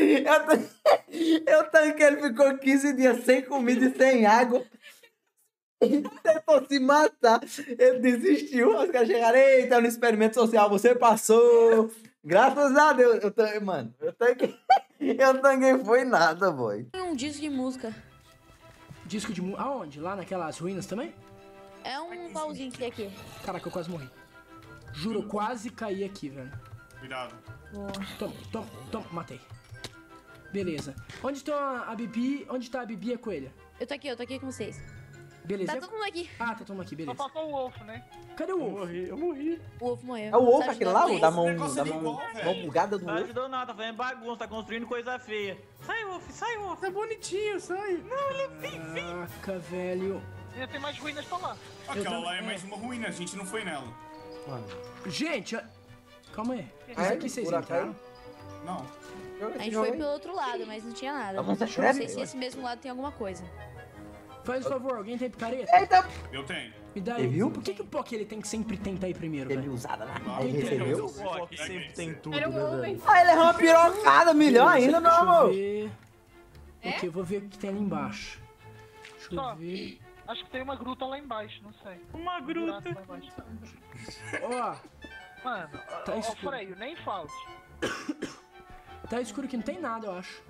Eu tanquei, ele ficou 15 dias sem comida e sem água. Ele tentou se matar. Ele desistiu. Os caras chegaram, eita, no experimento social você passou. Graças a Deus. Mano, eu tanguei foi nada, boy. Um disco de música. Disco de música. Aonde? Lá naquelas ruínas também? É um baúzinho que tem aqui. Caraca, eu quase morri. Juro, eu quase caí aqui, velho. Cuidado. Toma, matei. Beleza. Onde tá a Bibi? Onde tá a Bibi e a coelha? Eu tô aqui com vocês. Beleza. Tá todo mundo aqui. Ah, tá todo mundo aqui, beleza. Só faltou o Wolf, né? Cadê o Wolf? Eu morri. O Wolf morreu. É o Wolf Tá aquele lá, o ajudando da vocês? mão bugada do Não Wolf? ajudou nada, tá fazendo bagunça, tá construindo coisa feia. Sai, Wolf, sai, Wolf. Tá bonitinho, sai. Não, ele é feio. Caraca, velho. Ainda tem mais ruínas pra lá. Aquela lá é mais uma ruína, a gente não foi nela. Gente, calma aí. Isso É? aqui vocês Por entraram? Não. A gente foi pelo outro lado, mas não tinha nada. Vamos Não secreto? sei se esse mesmo lado tem alguma coisa. Faz um favor, alguém tem picareta? Eita! Eu tenho. Me dá Você aí. viu? Por que o Pock ele tem que sempre tentar ir primeiro, Teve velho? usada lá. Não, Aí ele recebeu. O Fox sempre tem tudo, Era né, o homem. velho? Ah, ele errou uma pirocada, melhor ainda, meu Deixa eu amor. ver. É? Ok, eu vou ver o que tem ali embaixo. Deixa eu Só. ver. Acho que tem uma gruta lá embaixo, não sei. Uma gruta. Buraco lá embaixo. Ó, Mano, Tá ó, escuro. Freio, nem falte. tá escuro aqui, não tem nada, eu acho.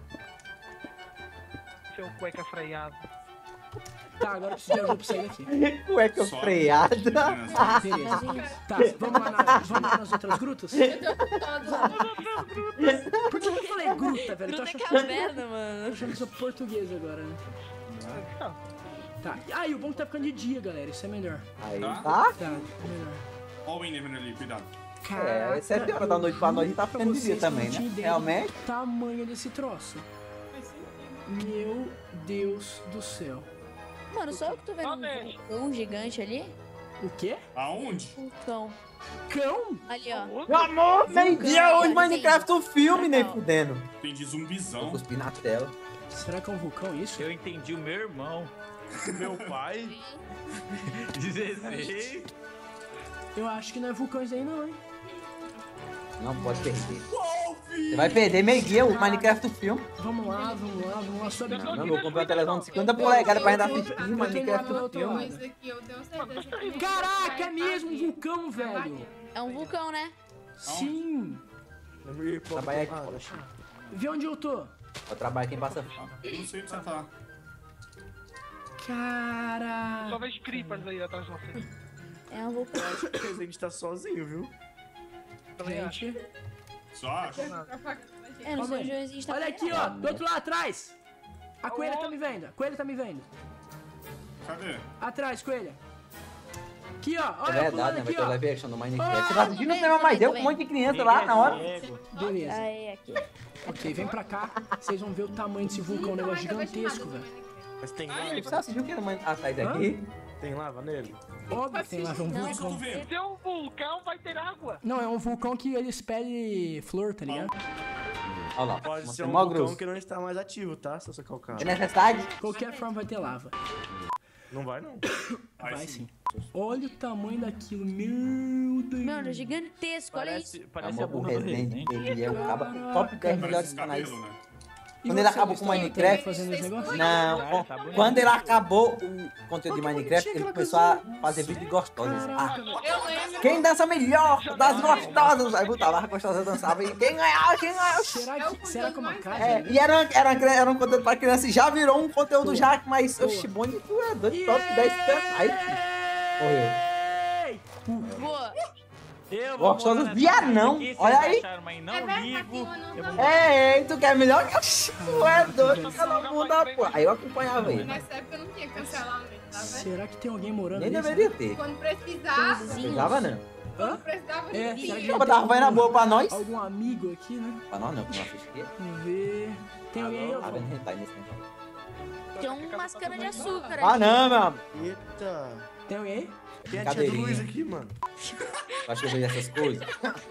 Seu cueca freado. Tá, agora eu preciso de ajuda pra sair daqui. Cueca Só. freada. Beleza. Tá, vamos lá nas outras grutas? Por que eu falei gruta, velho? Tô Gruta achando, caverna, tô mano. achando que sou português agora, né? Tá. Ah, e o bom é que tá ficando de dia, galera. Isso é melhor. Aí, Tá? tá? Tá, melhor. Ó o Enderman ali, cuidado. É, 7 horas da noite pra nós e tá ficando de dia vocês também, não tinham né? ideia Realmente. do tamanho desse troço. Meu Deus do céu. Mano, só eu que tô vendo um gigante ali. O quê? Aonde? Um cão. Cão? Ali, ó. Meu amor, meio-dia hoje, Vulcão. Minecraft o filme, nem fudendo. Tem de Vou zumbizão. cuspir na tela. Será que é um vulcão isso? Eu entendi o meu irmão. Meu pai. 16. Eu acho que não é vulcão isso aí não, hein? Não pode perder. Você vai perder meio-dia o Minecraft do filme. Vamos lá, sobe aqui. Não, eu vou comprar uma televisão de 50 polegadas pra gente assistir Eu tenho Minecraft lá do do filme. Esse aqui eu tenho certeza que ele Caraca, é vai mesmo um bater. vulcão, velho. É um vulcão, né? Sim. Trabalhar aqui. Vê onde eu tô. Eu trabalho quem passa fome. Eu não sei onde você tá. Cara. Só vejo creepers aí atrás de você. É um vulcão. Acho que o Resident tá sozinho, viu? Gente, Só acho. É, no seu Joãozinho tá olha aqui, ó. Do outro lado, atrás. A coelha tá me vendo. A coelha tá me vendo. Cadê? Atrás, coelha. Aqui, ó. É Olha, eu verdade, pulando né? Vai aqui, ter o ó. live action do Minecraft. Ah, Você tá assistindo o cinema mais eu com um monte de criança lá na hora. Beleza. Aí, aqui. Ok, vem pra cá. Vocês vão ver o tamanho desse vulcão. Um negócio gigantesco, velho. Mas tem Você assistiu o que atrás daqui? Tem lava nele? Óbvio que tem lá, é um Isso que eu tô vulcão. vendo. Se é um vulcão, vai ter água. Não, é um vulcão que ele espelhe flor, tá ligado? Olha lá. Pode você ser é um mó vulcão grosso. que não está mais ativo, tá? Se você calcar. É necessidade? Qualquer forma vai ter lava. Não vai, não. Vai sim. Olha o tamanho daquilo, meu Deus. Mano, é gigantesco, olha isso. Parece a Amor, o bunda do Resident, Resident. ele é o cabo top 10 Parece melhores esse canais. cabelo, né? E Quando ele você, acabou com Gustavo, Minecraft- tá fazendo esse negócio? Não, Tá bonito. quando ele acabou o conteúdo de Olha que Minecraft, bonitinha ele aquela começou a coisinha. fazer vídeo de gostosas. Ah, Eu lembro. quem dança melhor das gostosas? Aí botava lá, a gostosa dançava e quem ganhava, quem ganhava. Será que é uma casa? É, e era um conteúdo pra criança e já virou um conteúdo já, mas oxi, bonito é doido, top 10 canais. Morreu. Boa. Eu Gostoso morar nessa viadão. casa aqui, Olha vocês aí. acharam, mas não É verdade, ligo. eu não- É, tu quer melhor que oxi, tu é doido, cada muda, pô. Aí eu acompanhava ele. Nessa época não tinha cancelamento, tá vendo? Será que tem alguém morando Nem nisso? deveria ter. Quando precisava, Precisava não. quando precisava, É, tinha. será que Eu tava vai na boa pra nós. algum amigo aqui, né? Pra nós não, pra nós assistir. Vamos ver. Tem alguém aí, Tá Alfon? vendo hentai nesse tempo. Tem umas canas de açúcar Ah ali. não, meu amor. Eita. Tem alguém aí? Tem a tia do Cadeirinha. Luiz aqui, mano. Acho que eu vejo essas coisas.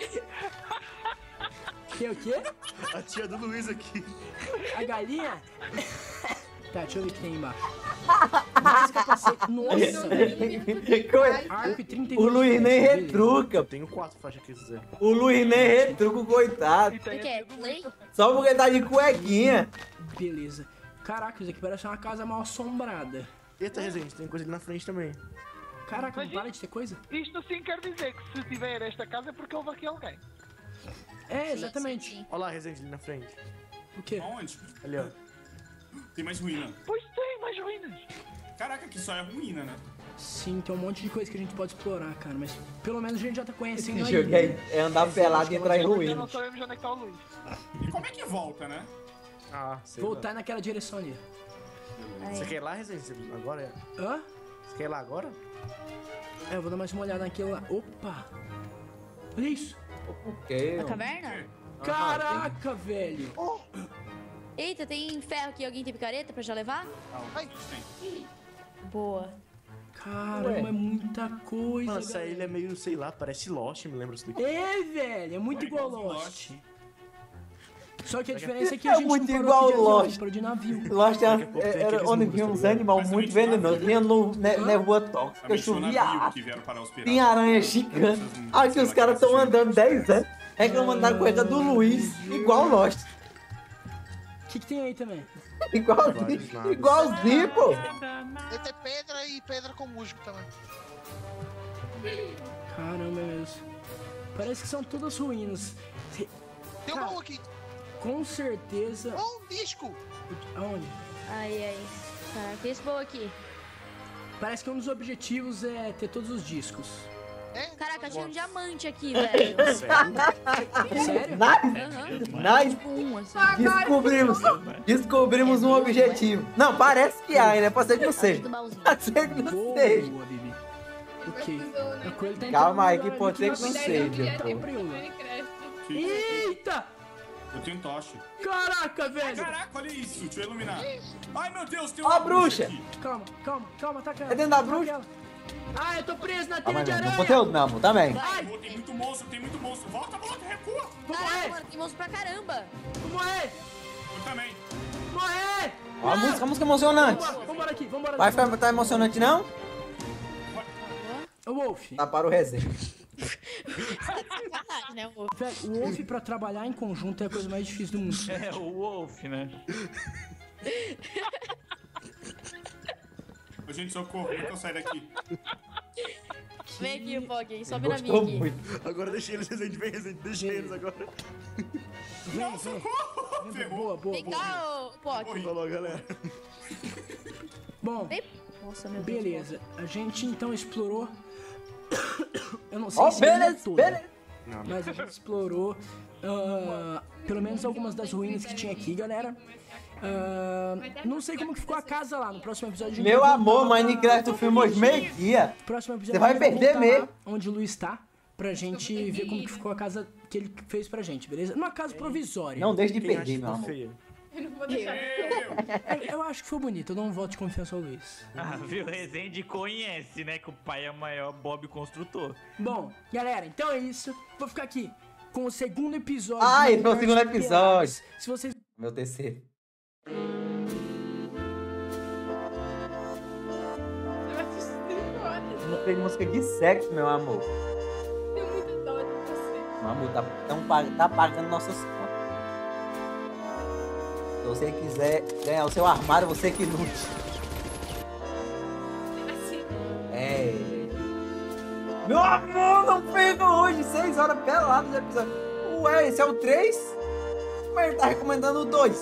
Tem o quê? A tia do Luiz aqui. A galinha? Tá, deixa eu ver o que tem aí embaixo. Mais capacete. Nossa, velho. Arco e 32. O Luiz nem beleza. retruca. Tenho 4 faixas aqui, se quiser. O Luiz nem retruca, coitado. O que é? Play? Só porque tá de cuequinha. Beleza. Caraca, isso aqui parece uma casa mal assombrada. Eita, Resident, tem coisa ali na frente também. Caraca, não para de ter coisa. Isto sim quer dizer que se tiver esta casa é porque houve aqui alguém. É, exatamente. Olha lá, Resident, ali na frente. O quê? Onde? Ali, ó. Tem mais ruína. Pois tem, mais ruínas. Caraca, aqui só é ruína, né? Sim, tem um monte de coisa que a gente pode explorar, cara. Mas pelo menos a gente já tá conhecendo Esse aí. jogo é andar pelado e entrar em Ainda não ruínas. sabemos onde é que tá o Luiz. E como é que volta, né? Ah, sei Voltar naquela direção ali. lá. Você quer ir lá, Resident? Agora é? Hã? Você quer ir lá agora? É, eu vou dar mais uma olhada naquilo lá. Opa! Olha isso! Ok. A caverna? Caraca, velho! Eita, tem ferro aqui. Alguém tem picareta pra já levar? Ai, tem. Boa. Caramba, é muita coisa. Mano, essa galera. ilha é meio, sei lá, parece Lost, me lembra isso daqui. É, velho, é muito É igual igualzinho Lost. Só que a diferença é que É a gente muito não igual parou aqui de avião, a Lost. gente parou de navio. Lost Daqui a pouco tem era aqueles onde mundos, vinha tá uns ligado? animais Mas muito também venenosos. Vinha névoa tóxica, Também tinha um chovia navio água. que vieram parar os piratas. Tem aranha gigante. Aqui os caras estão andando 10 anos, reclamando da cueca do Luiz, igual Lost. O que tem aí também? Igualzinho, igualzinho, pô. Deve ter pedra e pedra com musgo também. Caramba, é mesmo. Parece que são todas ruínas. Tem um baú aqui. Com certeza... Oh, um disco. Aonde? Ai. Caraca, esse baú aqui. Parece que um dos objetivos é ter todos os discos. Caraca, achei um diamante aqui, velho. Sério? Nice. Tipo um, assim. Descobrimos um objetivo. Não, parece que há, né? Pode ser que não seja. Do baúzinho. Pode ser que não seja. Boa, Bibi. Ok. O coelho tá Calma aí, entrando que pode ser que não aqui. seja. Tá preula. Minecraft. Eita! Eu tenho tocha. Caraca, velho! Caraca, olha isso, deixa eu iluminar. Ai, meu Deus, tem Ó uma a bruxa. aqui. Calma, tá cara. É dentro da bruxa? Ah, eu tô preso na Ah, teia mas de não, aranha! no conteúdo não, amor, também. Pô, tem muito monstro. Volta, recua. Vou Caraca, morrer! mano, tem monstro pra caramba. Vou morrer! Eu também. Morrer! Ó, a música emocionante. Vambora aqui, vambora Vai aqui. ficar tá emocionante, não? O Wolf. Tá para o resenha. Sacanagem, né, amor? Velho, o Wolf pra trabalhar em conjunto é a coisa mais difícil do mundo. É, o Wolf, né? Ô, gente, socorro, como é que eu saio daqui? Vem aqui, Pog, sobe na minha Gostou aqui. muito. Agora deixa eles, Resident, deixa eles agora. Não, socorro! Ferrou. Boa. Vem cá, ô, Pog. Falou, galera. Bom, Nossa, meu Deus. beleza. A gente então explorou. Eu não sei Ó, se a ilha beleza, toda, beleza. mas a gente explorou pelo menos algumas das ruínas que tinha aqui, galera. Não sei como que ficou a casa lá. No próximo episódio a gente Meu vai amor, voltar lá. Minecraft filmou hoje meio-dia. No próximo episódio Você vai a gente perder voltar mesmo. lá onde o Luiz tá, pra gente ver como que ficou a casa que ele fez pra gente, beleza? Uma casa provisória. Não deixe de Quem acha perder, que meu ficou amor. feia? Eu não vou deixar. Eu acho que foi bonito, eu dou um voto de confiança ao Luiz. Ah, viu? Rezende conhece, né? Que o pai é o maior Bob construtor. Bom, galera, então é isso. Vou ficar aqui com o segundo episódio. Ah, de esse foi o segundo Minecraft episódio. Pelados. Se vocês Meu terceiro. Eu assisti 5 horas. Não tem música de sexo, meu amor. Tenho muita dó de você. Meu amor, tá pagando nossas contas. Se você quiser ganhar o seu armário, você que lute. Assim. É. Meu amor, não pega hoje. 6 horas pelado de episódio. Ué, esse é o 3? Mas ele tá recomendando o 2.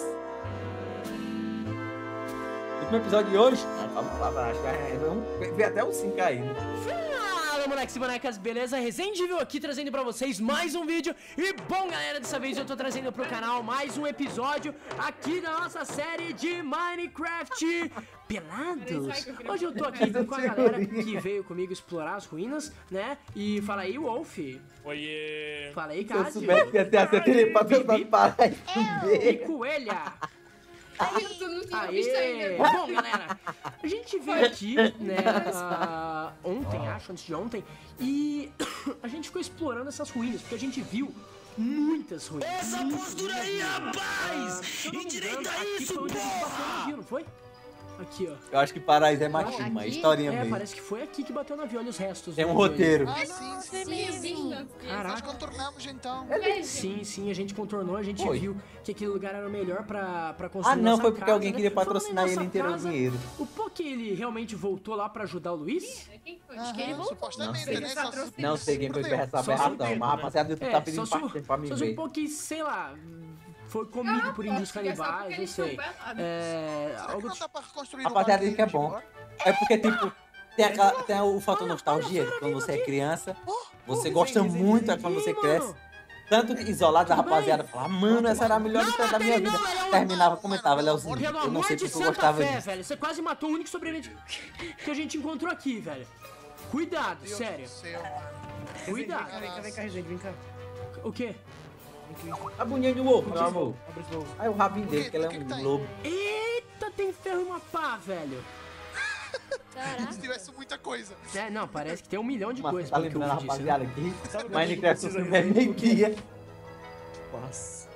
Último episódio de hoje? Vamos lá, acho que vamos ver até o 5 aí, né? Fala, moleques e bonecas, beleza? Resendível aqui trazendo pra vocês mais um vídeo. E bom, galera, dessa vez eu tô trazendo pro canal mais um episódio aqui da nossa série de Minecraft Pelados. Hoje eu tô aqui com a galera que veio comigo explorar as ruínas, né? E fala aí, Wolf. Oiê! Fala aí, Se eu Cássio. soubesse que ia ter a CT pra tentar parar e E ver. Coelha. Ai, eu não tinha visto ainda. Bom, galera, a gente veio aqui, né, ontem, antes de ontem, e a gente ficou explorando essas ruínas, porque a gente viu muitas ruínas. Essa postura aí, rapaz! Endireita isso, porra! Viu, não foi? Aqui, ó. Eu acho que Paraíso é machismo, é historinha É, mesmo. parece que foi aqui que bateu o navio. Olha os restos. Tem um do navio aí. roteiro. Ah, sim. Nós Caraca. contornamos então. Sim, a gente contornou, a gente Foi. viu que aquele lugar era o melhor pra construir Ah, não, nossa foi porque casa, alguém né? queria Falando em patrocinar ele nossa inteiro o casa, dinheiro. O Poké, ele realmente voltou lá pra ajudar o Luiz? Acho que ele voltou. Supostamente, Não né? sei. Não sei quem foi que fez essa Só se o aberração, tempo, mas a rapaziada do YouTube tá pedindo só bastante pra mim se o ver. Poké, sei lá, foi comido por índios canibais, não sei. Algo Não dá pra reconstruir A o rapaziada diz barco que é e bom. É porque, tipo, tem o fator nostalgia. Quando você é criança, você gosta muito quando você cresce. Tanto que isolado, a rapaziada fala, mano, essa era a melhor história da minha vida. Terminava, comentava, Leozinho. Pelo Eu não sei amor de porque eu Santa gostava Fé, disso. velho. Você quase matou o único sobrevivente que a gente encontrou aqui, velho. Cuidado, sério. Cuidado. Vem cá, Resende, vem cá. O quê? A boninha do ovo, meu amor. Abre esse ovo. Aí o rabinho dele, que ele é um lobo. Eita, tem ferro e uma pá, velho. Se tivesse muita coisa. É, não, parece que tem 1 milhão de Mas coisas. tá pelo que eu lembrando a ouvi disso, rapaziada né? aqui? Minecraft no filme é meio-dia. Nossa.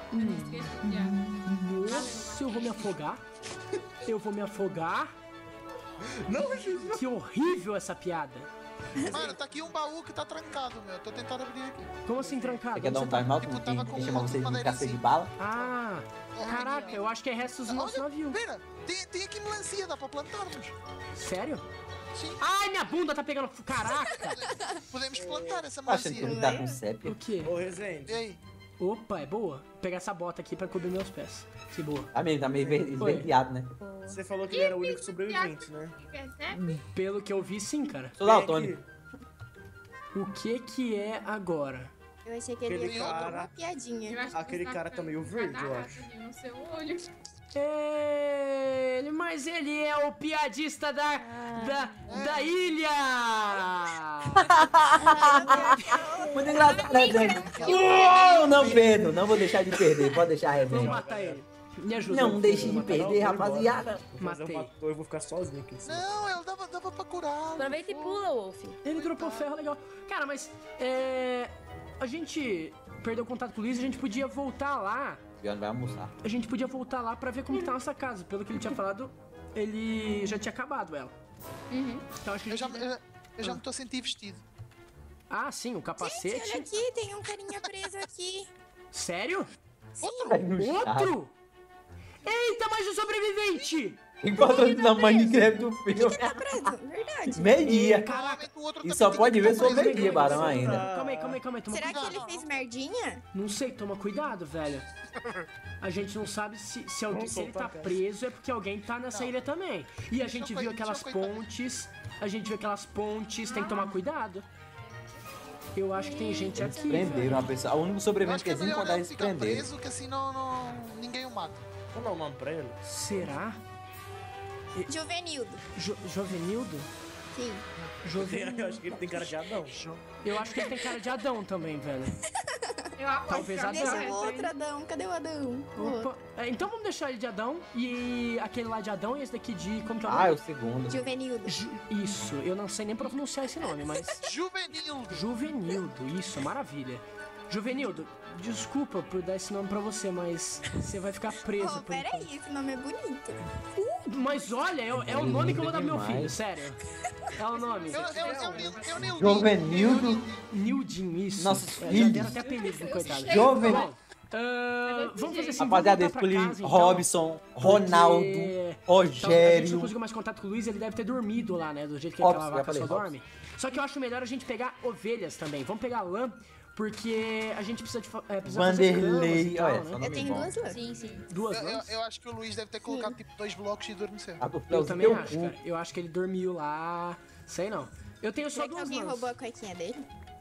Nossa, eu vou me afogar. Eu vou me afogar. Não, Jesus. Que horrível essa piada. Mano, tá aqui um baú que tá trancado, meu. Tô tentando abrir aqui. Como assim trancado? Você quer dar um Onde você tá? time out? Quem chama você de cacete de bala? Ah, caraca, eu acho que é restos do nosso navio. Pera, tem aqui melancia, dá pra plantarmos. Sério? Sim. Ai, minha bunda tá pegando. Caraca! Podemos plantar essa Tá achando que melancia. ele tá com sépia? O quê? Ô, Resende. E aí? Opa, é boa. Vou pegar essa bota aqui pra cobrir meus pés. Que boa. Tá meio esverdeado, né? Você falou que ele era o único sobrevivente, né? Pelo que eu vi, sim, cara. Sou daltônico. O que é agora? Eu achei que ele Aquele ia contar cara- uma piadinha. Aquele cara tá meio verde, eu acho. No seu olho. Mas ele é o piadista da ilha! Muito engraçado, né, gente? Não perdo, não vou deixar de perder. Pode deixar a Vamos resenha. matar ele. Me ajuda. Não deixe de Vou perder, matar, rapaziada. Matei. Eu vou ficar sozinho aqui em cima. Não, ele dava pra curar. Aproveita e pula, Wolf. Ele dropou ferro, legal. Cara, mas a gente perdeu o contato com o Luiz, a gente podia voltar lá. Bjorn vai almoçar. A gente podia voltar lá pra ver como que tá a nossa casa. Pelo que ele tinha falado, ele já tinha acabado ela. Então acho que a Eu gente... já me tô sentindo vestido. Ah, sim, o Gente, capacete. olha aqui, tem um carinha preso aqui. Sério? No Outro? Eita, mais um sobrevivente! Enquanto na Minecraft do filme. Tá preso, verdade. Meio-dia. Caraca. E só pode ver sobre meio-dia, Barão, ainda. Calma aí. Toma Será que cuidado. ele fez merdinha? Não sei, toma cuidado, velho. A gente não sabe se alguém, Vamos se ele tá soltar, cara. preso é porque alguém tá nessa ilha também. E a gente viu aquelas pontes. A gente viu aquelas pontes, tem que tomar cuidado. Eu acho que tem gente Eles aqui, prenderam velho. uma pessoa. O único Eu sobrevivente acho que que é eles melhor encontraram, ele eles ficar prenderam. preso, que assim ninguém o mata. Vou dar um nome pra ele. Será? Juvenildo. Jovenildo? Sim. Jovenildo. Eu acho que ele tem cara de Adão. Eu acho que ele tem cara de Adão também, velho. Eu aposto Talvez que Adão. Deixa alguém o vai outro Adão. Cadê o Adão? O outro. Opa. Então vamos deixar ele de Adão e aquele lá de Adão e esse daqui de... Como que é o Ah, nome? é o segundo. Juvenildo. Isso, eu não sei nem pronunciar esse nome, mas... Juvenildo. Juvenildo, isso, maravilha. Juvenildo, desculpa por dar esse nome pra você, mas você vai ficar preso. Oh, peraí, esse nome é bonito. Mas olha, é o nome que eu vou dar pro meu filho, sério. É o nome. Eu nem Jovenildo. Nildinho, isso. Nossos Já filhos. deram até apelido pro coitado. Jovem. Bom, vamos fazer assim, Rapaziada, eu vamos voltar pra escolhi casa, então, Robson, Ronaldo, porque- Rogério. Então, a gente não conseguiu mais contato com o Luiz, ele deve ter dormido lá, né? Do jeito que Robson, aquela já vaca falei, só Robson. dorme. Só que eu acho melhor a gente pegar ovelhas também. Vamos pegar lã, porque a gente precisa, precisa fazer camas Vanderlei, e tal, olha, né? só Eu nome tenho bom. duas lãs. Sim. Duas lãs? Eu acho que o Luiz deve ter colocado tipo 2 blocos e adormeceu. Ah, do Eu Fleuzinho também teu acho, cu. cara. Eu acho que ele dormiu lá. Sei não. Eu tenho só Será que duas alguém lãs. roubou a cuequinha dele?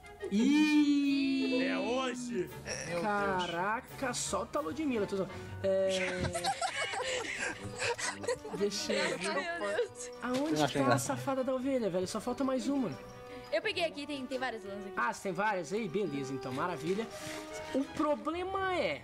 Ih! É hoje! Caraca, solta a Ludmilla. Tô... Deixa eu ver. Aonde Eu achei tá a engraçado. safada da ovelha, velho? Só falta mais uma. Eu peguei aqui, tem várias lãs aqui. Ah, você tem várias aí? Beleza, então, maravilha. O problema é...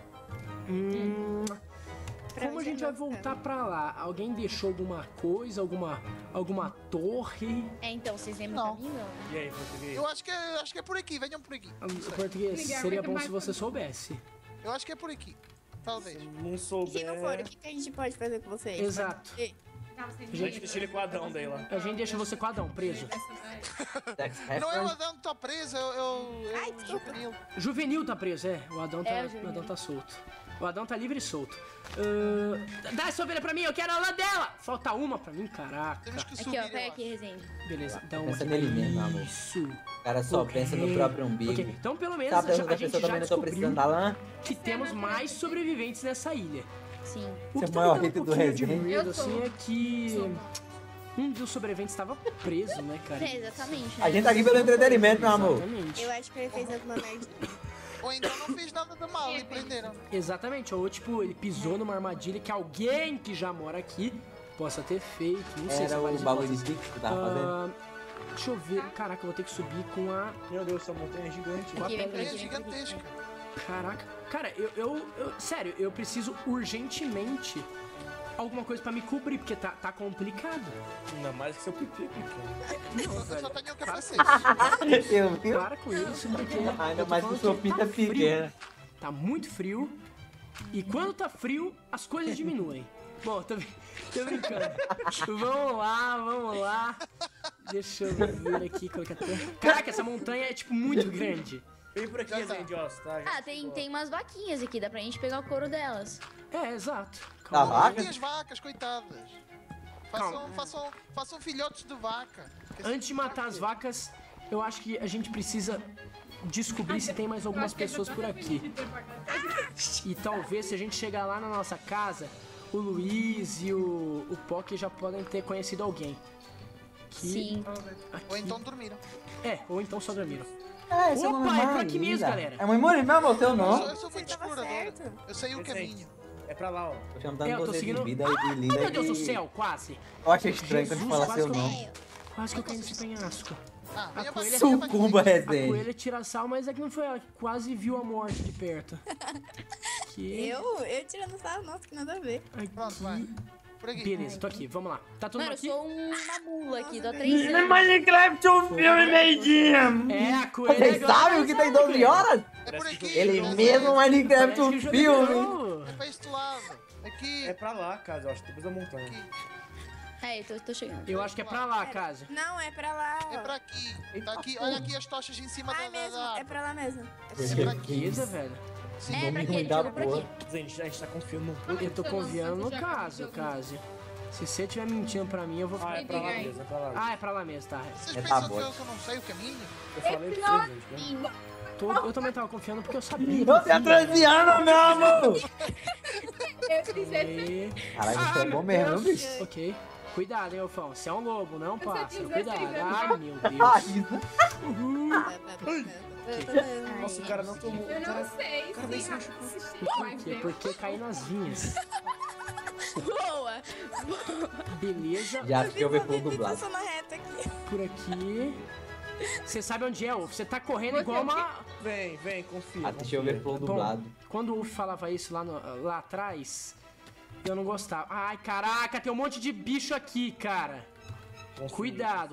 como a gente vai voltar pra lá? Alguém deixou alguma coisa, alguma torre? Então, vocês lembram Não. pra mim, não? E aí, português? Eu acho que é por aqui, venham por aqui. O português, Miguel, seria muito bom mais se você soubesse. Eu acho que é por aqui. Talvez. Não Se não for, o que a gente pode fazer com vocês? Exato. A gente deixa ele com o Adão daí lá. A gente deixa você com o Adão, preso. Não é o Adão que tá preso, Ai, Juvenil. Juvenil tá preso, é. O Adão tá solto. O Adão tá livre e solto. Dá essa ovelha pra mim, eu quero a lã dela! Falta uma pra mim, caraca. Aqui, ó, pega aqui, Resende. Beleza, dá uma. Pensa nele mesmo, meu amor. Isso. O cara só pensa no próprio umbigo. Okay. Então, pelo menos, Sabe, a gente pessoa já também não tô precisando da lã. que temos mais sobreviventes nessa ilha. Sim. O que Você é o tá maior me dando hit um do pouquinho de Resident. medo, assim, é que um dos sobreviventes estava preso, né, cara? É, exatamente. A gente tá aqui pelo entretenimento, meu amor. Exatamente. Eu acho que ele fez alguma merda. Ou então não fez nada de mal e prenderam. Exatamente, ou tipo, ele pisou numa armadilha que alguém que já mora aqui possa ter feito. Não sei se Era é o bagulho de stick que tava fazendo. Deixa eu ver. Caraca, eu vou ter que subir com a. Meu Deus, essa montanha é gigante. Com a pedra. É gigantesca. Caraca. Cara, sério, eu preciso urgentemente alguma coisa pra me cobrir, porque tá complicado. Ainda mais que seu pipi, Não, Eu velho. só tenho o capacete. Eu vi. Para com isso, porque. Ainda eu tô mais que o falando seu que pinto tá é pequeno. frio. Tá muito frio. E quando tá frio, as coisas diminuem. Bom, tô brincando. Vamos lá. Deixa eu ver aqui. Caraca, essa montanha é tipo muito grande. Vem por aqui, Resende, ó. Tá, Ah, tem umas vaquinhas aqui, dá pra gente pegar o couro delas. É, exato. Da vaca? E as vacas, coitadas. Façam filhotes de vaca. Antes de matar as vacas, eu acho que a gente precisa descobrir se tem mais algumas pessoas por aqui. E talvez, se a gente chegar lá na nossa casa, o Luiz e o Pocky já podem ter conhecido alguém. Sim. Ou então dormiram. Ou então só dormiram. É, esse Opa, é por aqui mesmo, galera. É muito bonito mesmo o teu nome. Eu sou muito exploradora. Eu sei o caminho. É pra lá, ó. Tô chamando Eu tô você seguindo. de vida e de lida. Meu Deus do céu, quase. Eu achei estranho quando Jesus, fala quase seu que eu- nome. Quase que eu caí nesse penhasco. Ah, A coelha, Sucumba, a Resende. coelha tira sal, mas é que não foi ela que quase viu a morte de perto. Que... Eu tirando sarro, nossa, que nada a ver. Pronto, vai. Por aqui. Beleza, tô aqui, vamos lá. Tá todo Mano, mundo eu aqui? sou uma mula aqui, tô 3 anos. Minecraft um filme meio-dia. É, a coelha. Vocês sabem o que tem 12 horas? É por aqui. Ele mesmo Minecraft um Parece que filme. jogou. É pra este lado. Aqui. É pra lá, casa, eu acho, depois da montanha. É, tô chegando. Eu acho que é pra lá, casa. Não, é pra lá. É pra aqui. Tá aqui. Olha aqui as tochas em cima Ah, é mesmo, é pra lá mesmo. É pra aqui. Beleza, velho. É, pra quê? ruim da Joga por porra. aqui. Gente, a gente tá confiando no pouco. Eu tô confiando no caso, Case. Se você estiver mentindo pra mim, eu vou ficar. Ah, é pra lá mesmo, é pra lá. Ah, é pra lá mesmo, tá. Vocês É pensam tá que bom. eu não sei o caminho? Eu falei pra vocês, gente, né? Eu também tava confiando porque eu sabia. Eu tenho 13 anos, meu amor. E... Caralho, você é bom mesmo, bicho. Ok. Cuidado, hein, Ofão. Você é um lobo, não é um pássaro. Cuidado. Ai, meu Ai, Deus. Nossa, o cara não tomou. Eu não sei. O cara nem se machucou. Por quê? Porque caí nas vinhas. Boa! Beleza. Já acho que eu ver full dublado. Passou na reta aqui. Por aqui. Você sabe onde é, Wolf? Você tá correndo igual uma... Vem, confia. Ah, deixa eu ver flow dublado. Quando o Wolf falava isso lá atrás, eu não gostava. Ai, caraca, tem um monte de bicho aqui, cara. Cuidado.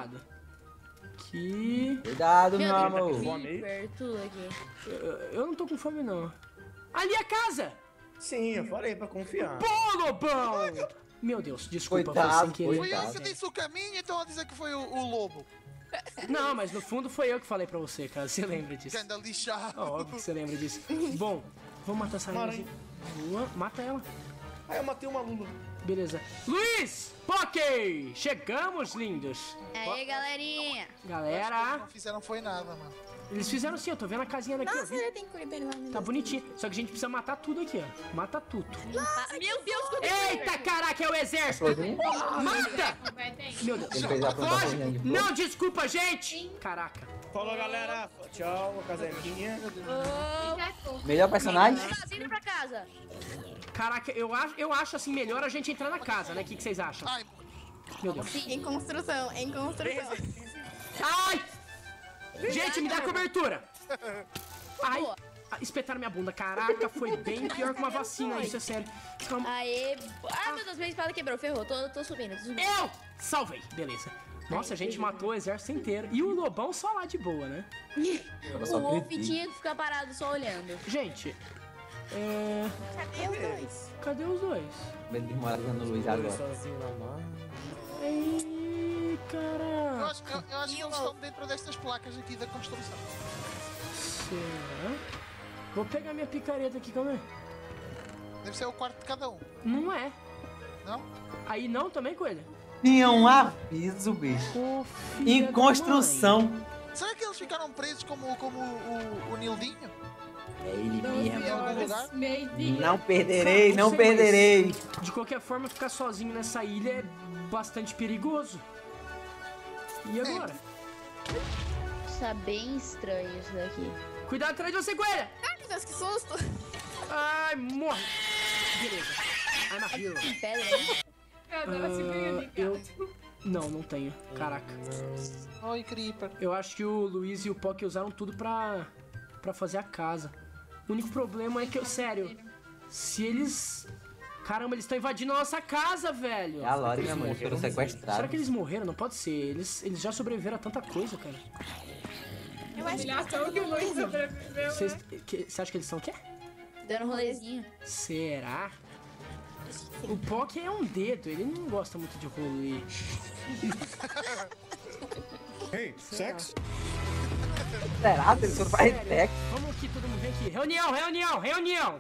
Aqui... Cuidado, meu Meu Deus, amor. Fome aí? Perto aqui. Eu não tô com fome, não. Ali é a casa! Sim, eu falei pra confiar. Pô, lobão! Meu Deus, desculpa, foi sem Coitado, querer. Fui eu que disse o caminho, então eu dizer que foi o lobo. Não, mas no fundo foi eu que falei pra você, cara. Você lembra disso? Que anda lixado. Óbvio que você lembra disso. Bom, vamos matar essa Maranhão. boa. Mata ela. Ah, eu matei uma lula. Beleza. Luiz! Pocky! Chegamos, lindos! Aí, galerinha. Galera, Não fizeram foi nada, mano. eles fizeram sim, eu tô vendo a casinha daqui, ó. Nossa, já tem cura dele lá. meu Tá Deus. bonitinho. Só que a gente precisa matar tudo aqui, ó. Mata tudo. Ah, meu Deus, quanto Eita, caraca, é o exército! Mata! Meu Deus. Ele fez a plantação de fogo. Não, desculpa, gente! Caraca. Falou, galera. Tchau, a casa é minha. Melhor personagem? Indo pra casa. Caraca, eu acho assim melhor a gente entrar na casa, né? O que vocês acham? Ai, Meu Deus. Em construção. Ai! Gente, me dá cobertura! Ai! Espetaram minha bunda. Caraca, foi bem pior que uma vacina, isso é sério. Calma. Aê. Ah, meu Deus, minha espada quebrou, ferrou. Tô subindo. Eu salvei! Beleza. Nossa, a gente matou o exército inteiro. E o lobão só lá de boa, né? O Wolf tinha que ficar parado só olhando. Gente, Cadê os dois? Cadê os dois? Ele desmoralizando o Luiz agora. Sozinho na mão. Ei, Eu cara. acho que eles estão dentro destas placas aqui da construção. Será? Vou pegar minha picareta aqui, calma aí. Deve ser o quarto de cada um. Não é. Não? Aí não também, Coelho? Tinha um aviso, bicho. Ô, filha Em da construção. Será que eles ficaram presos como o Nildinho? É ele Em mesmo. algum lugar? Não perderei, Cara, não sei, perderei. mas, de qualquer forma, ficar sozinho nessa ilha é bastante perigoso. E agora? Tá bem estranho isso daqui. Cuidado atrás de você, Coelha! Ai, meu Deus, que susto! Ai, morre! Beleza. I'm a hero. Tem pedra, né? Eu... Não tenho. Caraca. Oi, Creeper. Eu acho que o Luiz e o Pock usaram tudo pra fazer a casa. O único problema é que eu... Sério. Se eles... Caramba, eles estão invadindo a nossa casa, velho. É a Lore, minha mãe, foram sequestrados. Será que eles morreram? Não pode ser. Eles já sobreviveram a tanta coisa, cara. Eu acho que o Luiz sobreviveu. Você acha que eles são o quê? Dando rolezinho. Será? O Pock é um dedo, ele não gosta muito de rolê. Hey, sexo? Será que eles foram pra Redtech? Vamos aqui, todo mundo vem aqui. Reunião!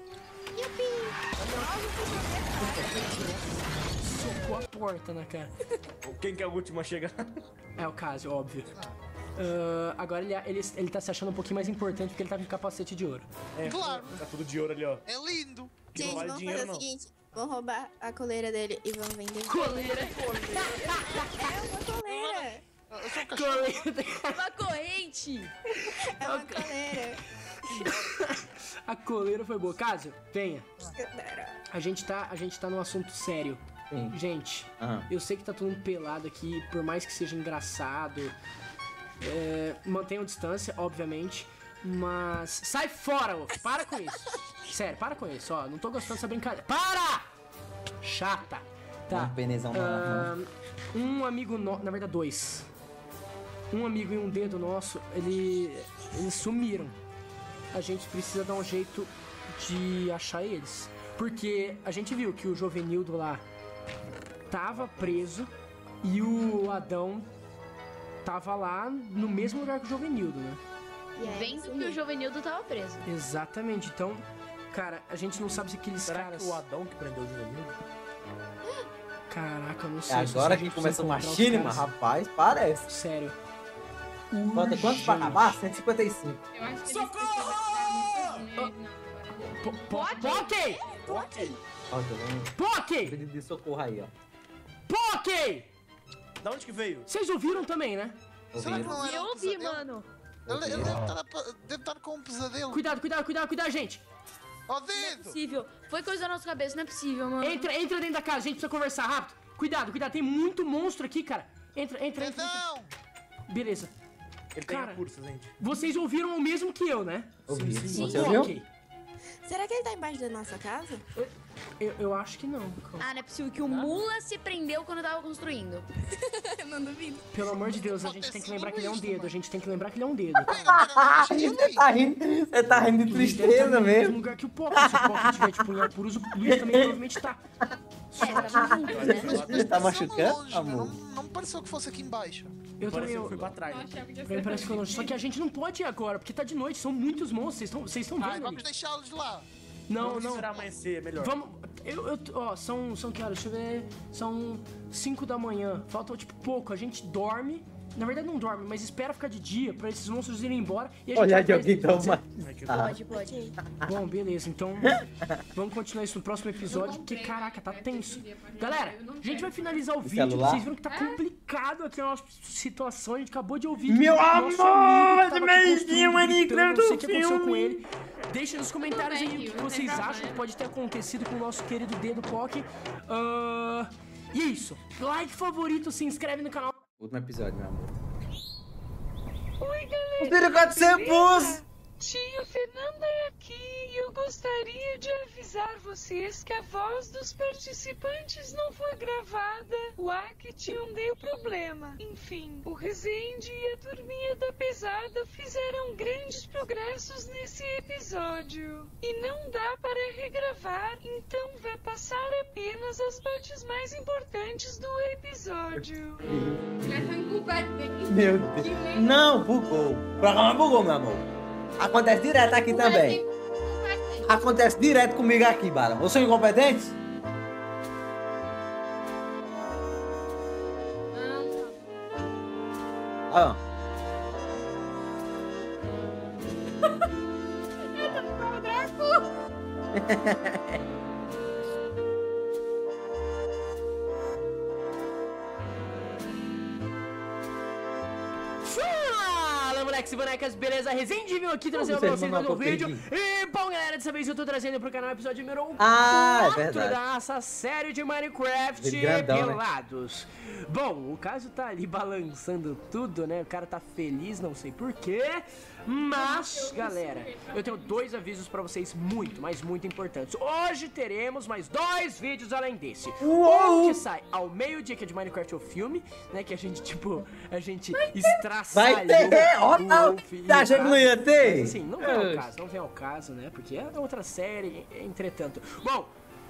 Socou a porta na cara. Quem que é o último a chegar? É o caso, óbvio. Agora ele tá se achando um pouquinho mais importante porque ele tá com capacete de ouro. É, Claro. Tá tudo de ouro ali, ó. É lindo. Que Gente, não vale vamos dinheiro, fazer não. o seguinte. Vamos roubar a coleira dele e vamos vender. Coleira? É uma coleira. Eu sou um cachorro. Uma corrente! É uma coleira. A coleira foi boa. Caso, venha. A gente tá num assunto sério. Sim. Gente, Aham. eu sei que tá todo mundo pelado aqui, por mais que seja engraçado. Mantenham distância, obviamente. Mas sai fora, ô. Para com isso. Sério, para com isso, ó. Não tô gostando dessa brincadeira. Para! Chata. Tá. Um penezão na mão. Um amigo nosso, na verdade 2. Um amigo e um dedo nosso, eles sumiram. A gente precisa dar um jeito de achar eles. Porque a gente viu que o Jovenildo lá tava preso e o Adão tava lá no mesmo lugar que o Jovenildo, né? Vendo que o Jovenildo tava preso. Exatamente. Então, cara, a gente não sabe se aqueles Será caras... que o Adão que prendeu o Juvenil? Caraca, eu não sei. Agora que começa o machinima, rapaz, parece. Sério. Falta quantos pra acabar? 155. Eu acho que Poké! Poké! Pedido de socorro aí, ó. Poké! Da onde que veio? Vocês ouviram também, né? Será que não era Eu um ouvi, pesadelo? mano. Ele deve estar com um pesadelo. Cuidado, gente! Ó, Não é dedo! possível. Foi coisa da nossa cabeça, não é possível, mano. Entra dentro da casa, a gente precisa conversar rápido. Cuidado, tem muito monstro aqui, cara. Entra. Dedão! Beleza. Ele tem Cara, recursos, gente. Vocês ouviram o mesmo que eu, né? Ouvi. Sim. Você ouviu? Ok. Será que ele tá embaixo da nossa casa? Eu acho que não. Ah, não é possível que o Mula se prendeu quando tava construindo. Eu não duvido. Pelo amor de Deus, a gente tem que lembrar que ele é um dedo. Você tá rindo de tristeza No mesmo mesmo. lugar que o Poké. Se o Poké tiver de punhar por uso, o Luiz também provavelmente tá. Tava junto, né? Você tá machucando, Longe, né? amor? Não me pareceu que fosse aqui embaixo. Eu também. Parece que foi pra trás. Também parece que foi longe. Só que a gente não pode ir agora, porque tá de noite, são muitos monstros. Vocês estão Ai, vendo ali? vamos deixá-los lá. Não. Vamos esperar amanhecer, é melhor. Vamos. Ó, são que horas? Deixa eu ver. São 5 da manhã. Falta, tipo, pouco. A gente dorme. Na verdade, não dorme, mas espera ficar de dia pra esses monstros irem embora. E a gente Olha vai de atrás alguém deles, tão pode ser? mais. Pode. Bom, beleza. Então, vamos continuar isso no próximo episódio, porque, caraca, tá tenso. Galera, a gente vai finalizar o vídeo. celular? Vocês viram que tá complicado aqui a nossa situação. A gente acabou de ouvir. Meu que o nosso amor, amigo que tava aqui meio construindo, dia, gritando, Minecraft não sei o que aconteceu filme. com ele. Deixa nos comentários aí o que Tudo bem, vocês não tem acham que pode ter acontecido com o nosso querido dedo Poké. E é isso. Like, favorito, se inscreve no canal. Último episódio, meu amor. Oi, galera. 400 pus. Tio Fernanda é aqui e eu gostaria de avisar vocês que a voz dos participantes não foi gravada. O Action deu problema. Enfim, o Rezende e a turminha da pesada fizeram grandes progressos nesse episódio. E não dá para regravar, então vai passar apenas as partes mais importantes do episódio. Meu Deus. Não, bugou. O programa bugou, meu amor. Acontece direto aqui também. Acontece direto comigo aqui, Bara. Vocês são incompetentes? Ah. Fala, moleques e bonecas, beleza? Rezende viu aqui trazendo pra vocês mais um vídeo. E bom, galera, dessa vez eu tô trazendo pro canal o episódio número 4 da nossa série de Minecraft Pelados. Bom, o caso tá ali balançando tudo, né? O cara tá feliz, não sei porquê. Mas, galera, eu tenho 2 avisos pra vocês muito, mas muito importantes. Hoje teremos mais 2 vídeos além desse. Um que sai ao meio-dia, que é de Minecraft o filme, né? Que a gente, tipo, a gente estraçalhou o Wolf. Tá achando que não ia ter? Mas, assim, não vem ao caso, não vem ao caso, né? Porque é outra série, entretanto. Bom,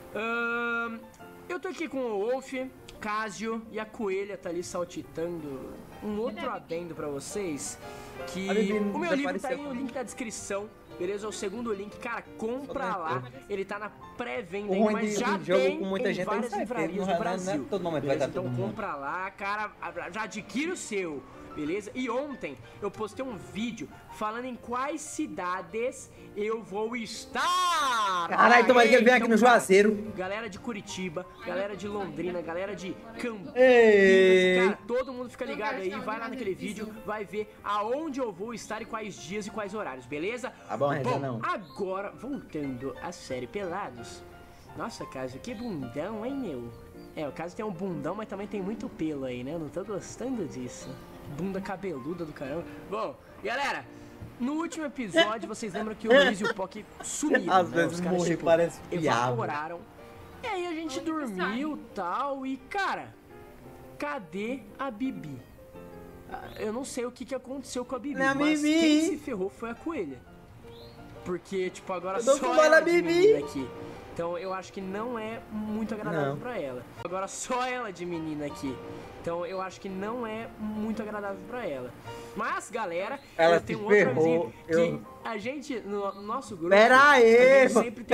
eu tô aqui com o Wolf, Casio e a Coelha tá ali saltitando. Um outro adendo pra vocês, que o meu livro tá aí no link da descrição, beleza? O segundo link, cara, compra lá. Ele tá na pré-venda, mas já tem em várias livrarias do Brasil. Então compra lá, cara, já adquire o seu, beleza? E ontem eu postei um vídeo falando em quais cidades eu vou estar. Caralho, tomara que ele venha aqui no Juazeiro. Galera de Curitiba, galera de Londrina, galera de Campinas, cara, todo mundo fica ligado aí, vai lá naquele vídeo, vai ver aonde eu vou estar e quais dias e quais horários, beleza? Tá bom, Bom, agora, voltando à série Pelados. Nossa, Cássio, que bundão, hein, meu? É, o Cássio tem um bundão, mas também tem muito pelo aí, né? Eu não tô gostando disso. Bunda cabeluda do caramba. Bom, galera, no último episódio, vocês lembram que o Luiz e o Poc sumiram, às né? vezes morre, parece evaporaram. E aí a gente dormiu e tal, e cara, cadê a Bibi? Eu não sei o que aconteceu com a Bibi, mas quem se ferrou foi a Coelha. Porque, tipo, agora só ela de menina aqui. Então eu acho que não é muito agradável pra ela. Agora só ela de menina aqui. Então eu acho que não é muito agradável pra ela. Mas, galera, ela tem um outro aviso que a gente, no nosso grupo... Pera aí,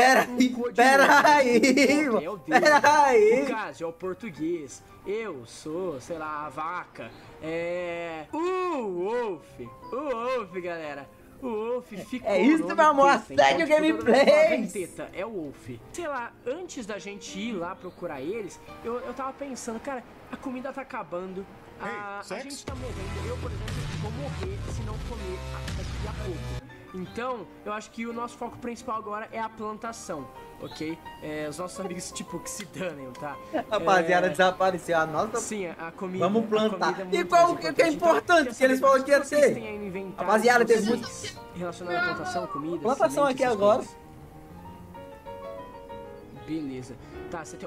O Cássio é o português. Eu sou, sei lá, a vaca. O Wolf, galera. O Wolf ficou. É isso, meu amor. Segue o gameplay. É o Wolf. Sei lá, antes da gente ir lá procurar eles, eu tava pensando, cara, a comida tá acabando. A gente tá morrendo. Eu, por exemplo, vou morrer se não comer daqui a pouco. Então, eu acho que o nosso foco principal agora é a plantação, ok? Os nossos amigos, tipo, que se danem, tá? Rapaziada, desapareceu a nossa... Sim, a comida... Vamos plantar. E qual que é importante? Então, que eles falaram que ia ser? Rapaziada, tem muito... Relacionado à plantação, comida... Plantação aqui agora. Beleza. Tá, você tem...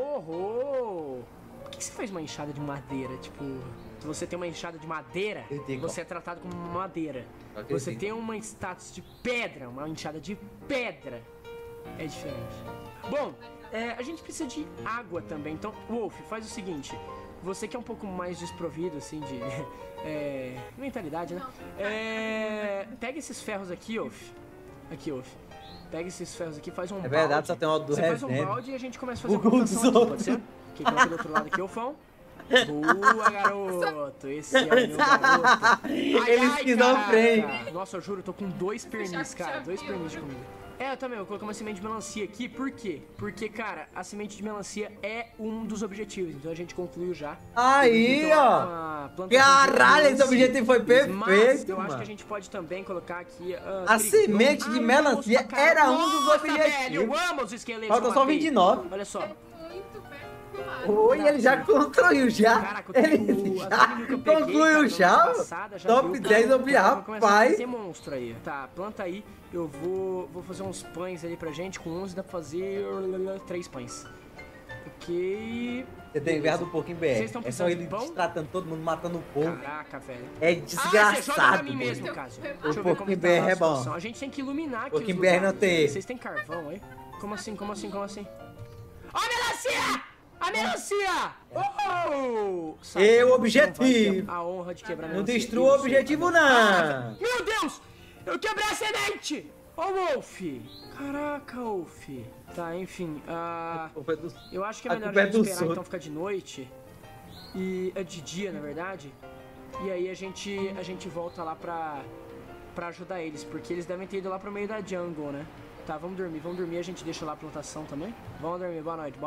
Por que você faz uma enxada de madeira, tipo... Se você tem uma enxada de madeira, você é tratado como madeira. Você tem uma status de pedra, uma enxada de pedra. É diferente. Bom, a gente precisa de água também. Então, Wolf, faz o seguinte. Você que é um pouco mais desprovido, assim, de mentalidade, né? Pega esses ferros aqui, Wolf. Aqui, Wolf. Pega esses ferros aqui, faz um balde. É verdade, só tem um do Você faz um balde e a gente começa a fazer a plantação aqui, pode ser? Quem tá do outro lado aqui é o Fão. Boa, garoto! Esse é o meu garoto! Eles esquizofrênicos! Nossa, eu juro, eu tô com 2 pernis, cara. 2 pernis de comida. Eu também, eu coloquei uma semente de melancia aqui, por quê? Porque, cara, a semente de melancia é um dos objetivos, então a gente concluiu já. Aí, ó! Caralho, esse objetivo foi perfeito, mas eu acho que a gente pode também colocar aqui... a semente de melancia era um dos objetivos. Velho, eu amo os esqueletos. Falta só 29. Olha só. Oi, ele já concluiu já. Caraca, Ele as já meninas que eu peguei, concluiu cara, já. semana passada, já Top viu, 10 cara. do Vou começar a rapaz. fazer monstro aí. Tá, planta aí. Eu vou fazer uns pães ali pra gente. Com 11 dá pra fazer 3 pães. Ok. Você tem inverno um pouquinho Vocês BR. estão É só precisando ele de pão? tratando todo mundo, matando o povo. Caraca, velho. É Ah, você joga pra desgraçado. mim mesmo, Cássio. Deixa O eu ver como pouquinho tá BR lá a é bom. situação. A gente tem que iluminar aqui Pouquinho os BR não lugares. tem. Vocês têm carvão aí? Como assim? Ó, a melancia! A melancia! Oh! E o Não objetivo. vai ter a honra de quebrar a Não melancia. destrua o objetivo, não. Meu Deus! Eu quebrei a semente! Ô, Wolf! Caraca, Wolf. Tá, enfim. Eu acho que é a melhor culpa a é gente do esperar Soto. então ficar de noite. E é de dia, na verdade. E aí a gente volta lá pra ajudar eles. Porque eles devem ter ido lá pro meio da jungle, né? Tá, vamos dormir. A gente deixa lá a plantação também. Vamos dormir. Boa noite.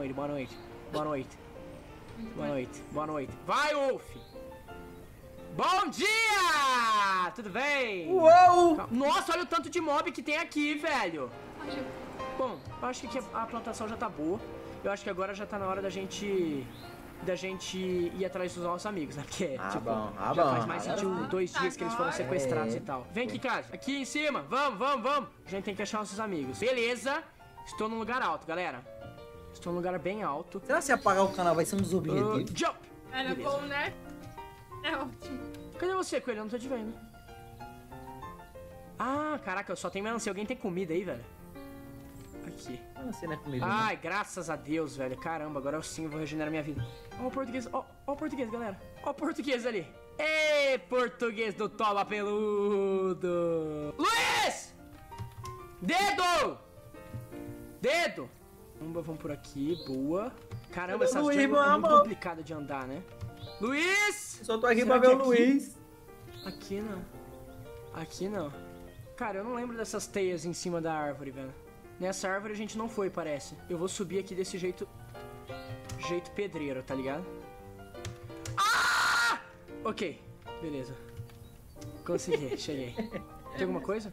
Boa noite. Vai, Wolf! Bom dia! Tudo bem? Uou! Nossa, olha o tanto de mob que tem aqui, velho. Bom, eu acho que a plantação já tá boa. Eu acho que agora já tá na hora da gente ir atrás dos nossos amigos, né? Porque, já faz mais de 2 dias que eles foram sequestrados e tal. Vem aqui, cara. Aqui em cima. Vamos. A gente tem que achar nossos amigos. Beleza. Estou num lugar alto, galera. Estou num lugar bem alto. Será que se apagar o canal vai ser um dos objetivos? Jump! Era bom, né? É ótimo. Cadê você, Coelho? Eu não tô te vendo. Ah, caraca, eu só tenho melancia. Alguém tem comida aí, velho? Aqui. Melancia não é comida, Ai, graças a Deus, velho. Caramba, agora eu sim vou regenerar minha vida. Ó o português. Ó o português, galera. Ó o português ali. Ei, português do toba peludo. Luiz! Dedo! Vamos por aqui, boa. Caramba, essa jungle é muito complicada de andar, né? Luiz! Só tô aqui pra ver o Luiz. Aqui não. Cara, eu não lembro dessas teias em cima da árvore, velho. Nessa árvore a gente não foi, parece. Eu vou subir aqui desse jeito pedreiro, tá ligado? Ah! Ok, beleza. Consegui, cheguei. Tem alguma coisa?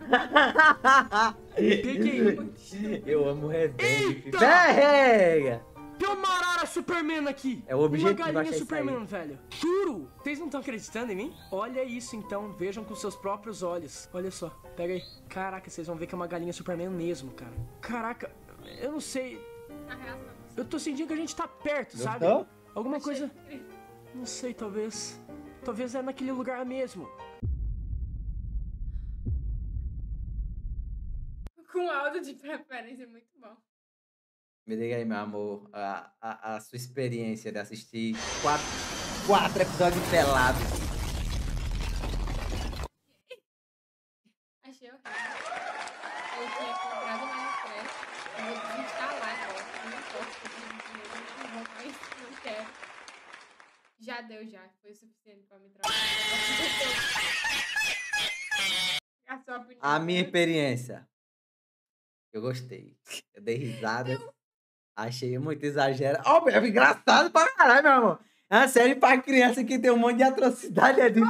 Peguei. Eu amo Resende. Eita! Pega! Tem uma arara Superman aqui. É o objetivo, uma galinha achar isso Superman, aí. velho. Juro. Vocês não estão acreditando em mim? Olha isso, então. Vejam com seus próprios olhos. Olha só. Pega aí. Caraca, vocês vão ver que é uma galinha Superman mesmo, cara. Caraca, eu não sei. Eu tô sentindo que a gente tá perto, sabe? Alguma coisa... Não sei, talvez... Talvez é naquele lugar mesmo. Com áudio de preferência, muito bom. Me diga aí, meu amor, a sua experiência de assistir 4 episódios pelados. Achei horrível. Eu tinha comprado Minecraft. Eu vou desinstalar agora. Eu não posso, porque eu não vou mais. Não quero. Já deu, já. Foi o suficiente pra me trabalhar. A minha experiência. Eu gostei. Eu dei risada. Achei muito exagero. Ó, oh, é engraçado pra caralho, meu amor. É uma série pra criança que tem um monte de atrocidade ali.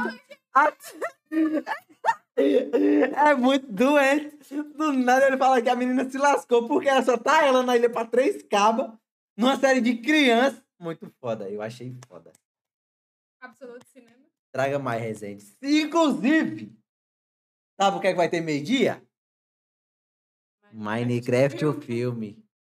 É muito doente. Do nada ele fala que a menina se lascou porque ela só tá ela na ilha pra 3 cabas. Numa série de criança. Muito foda. Eu achei foda. Absoluto cinema. Traga mais Resende. Inclusive, sabe o que é que vai ter meio-dia? Minecraft o filme.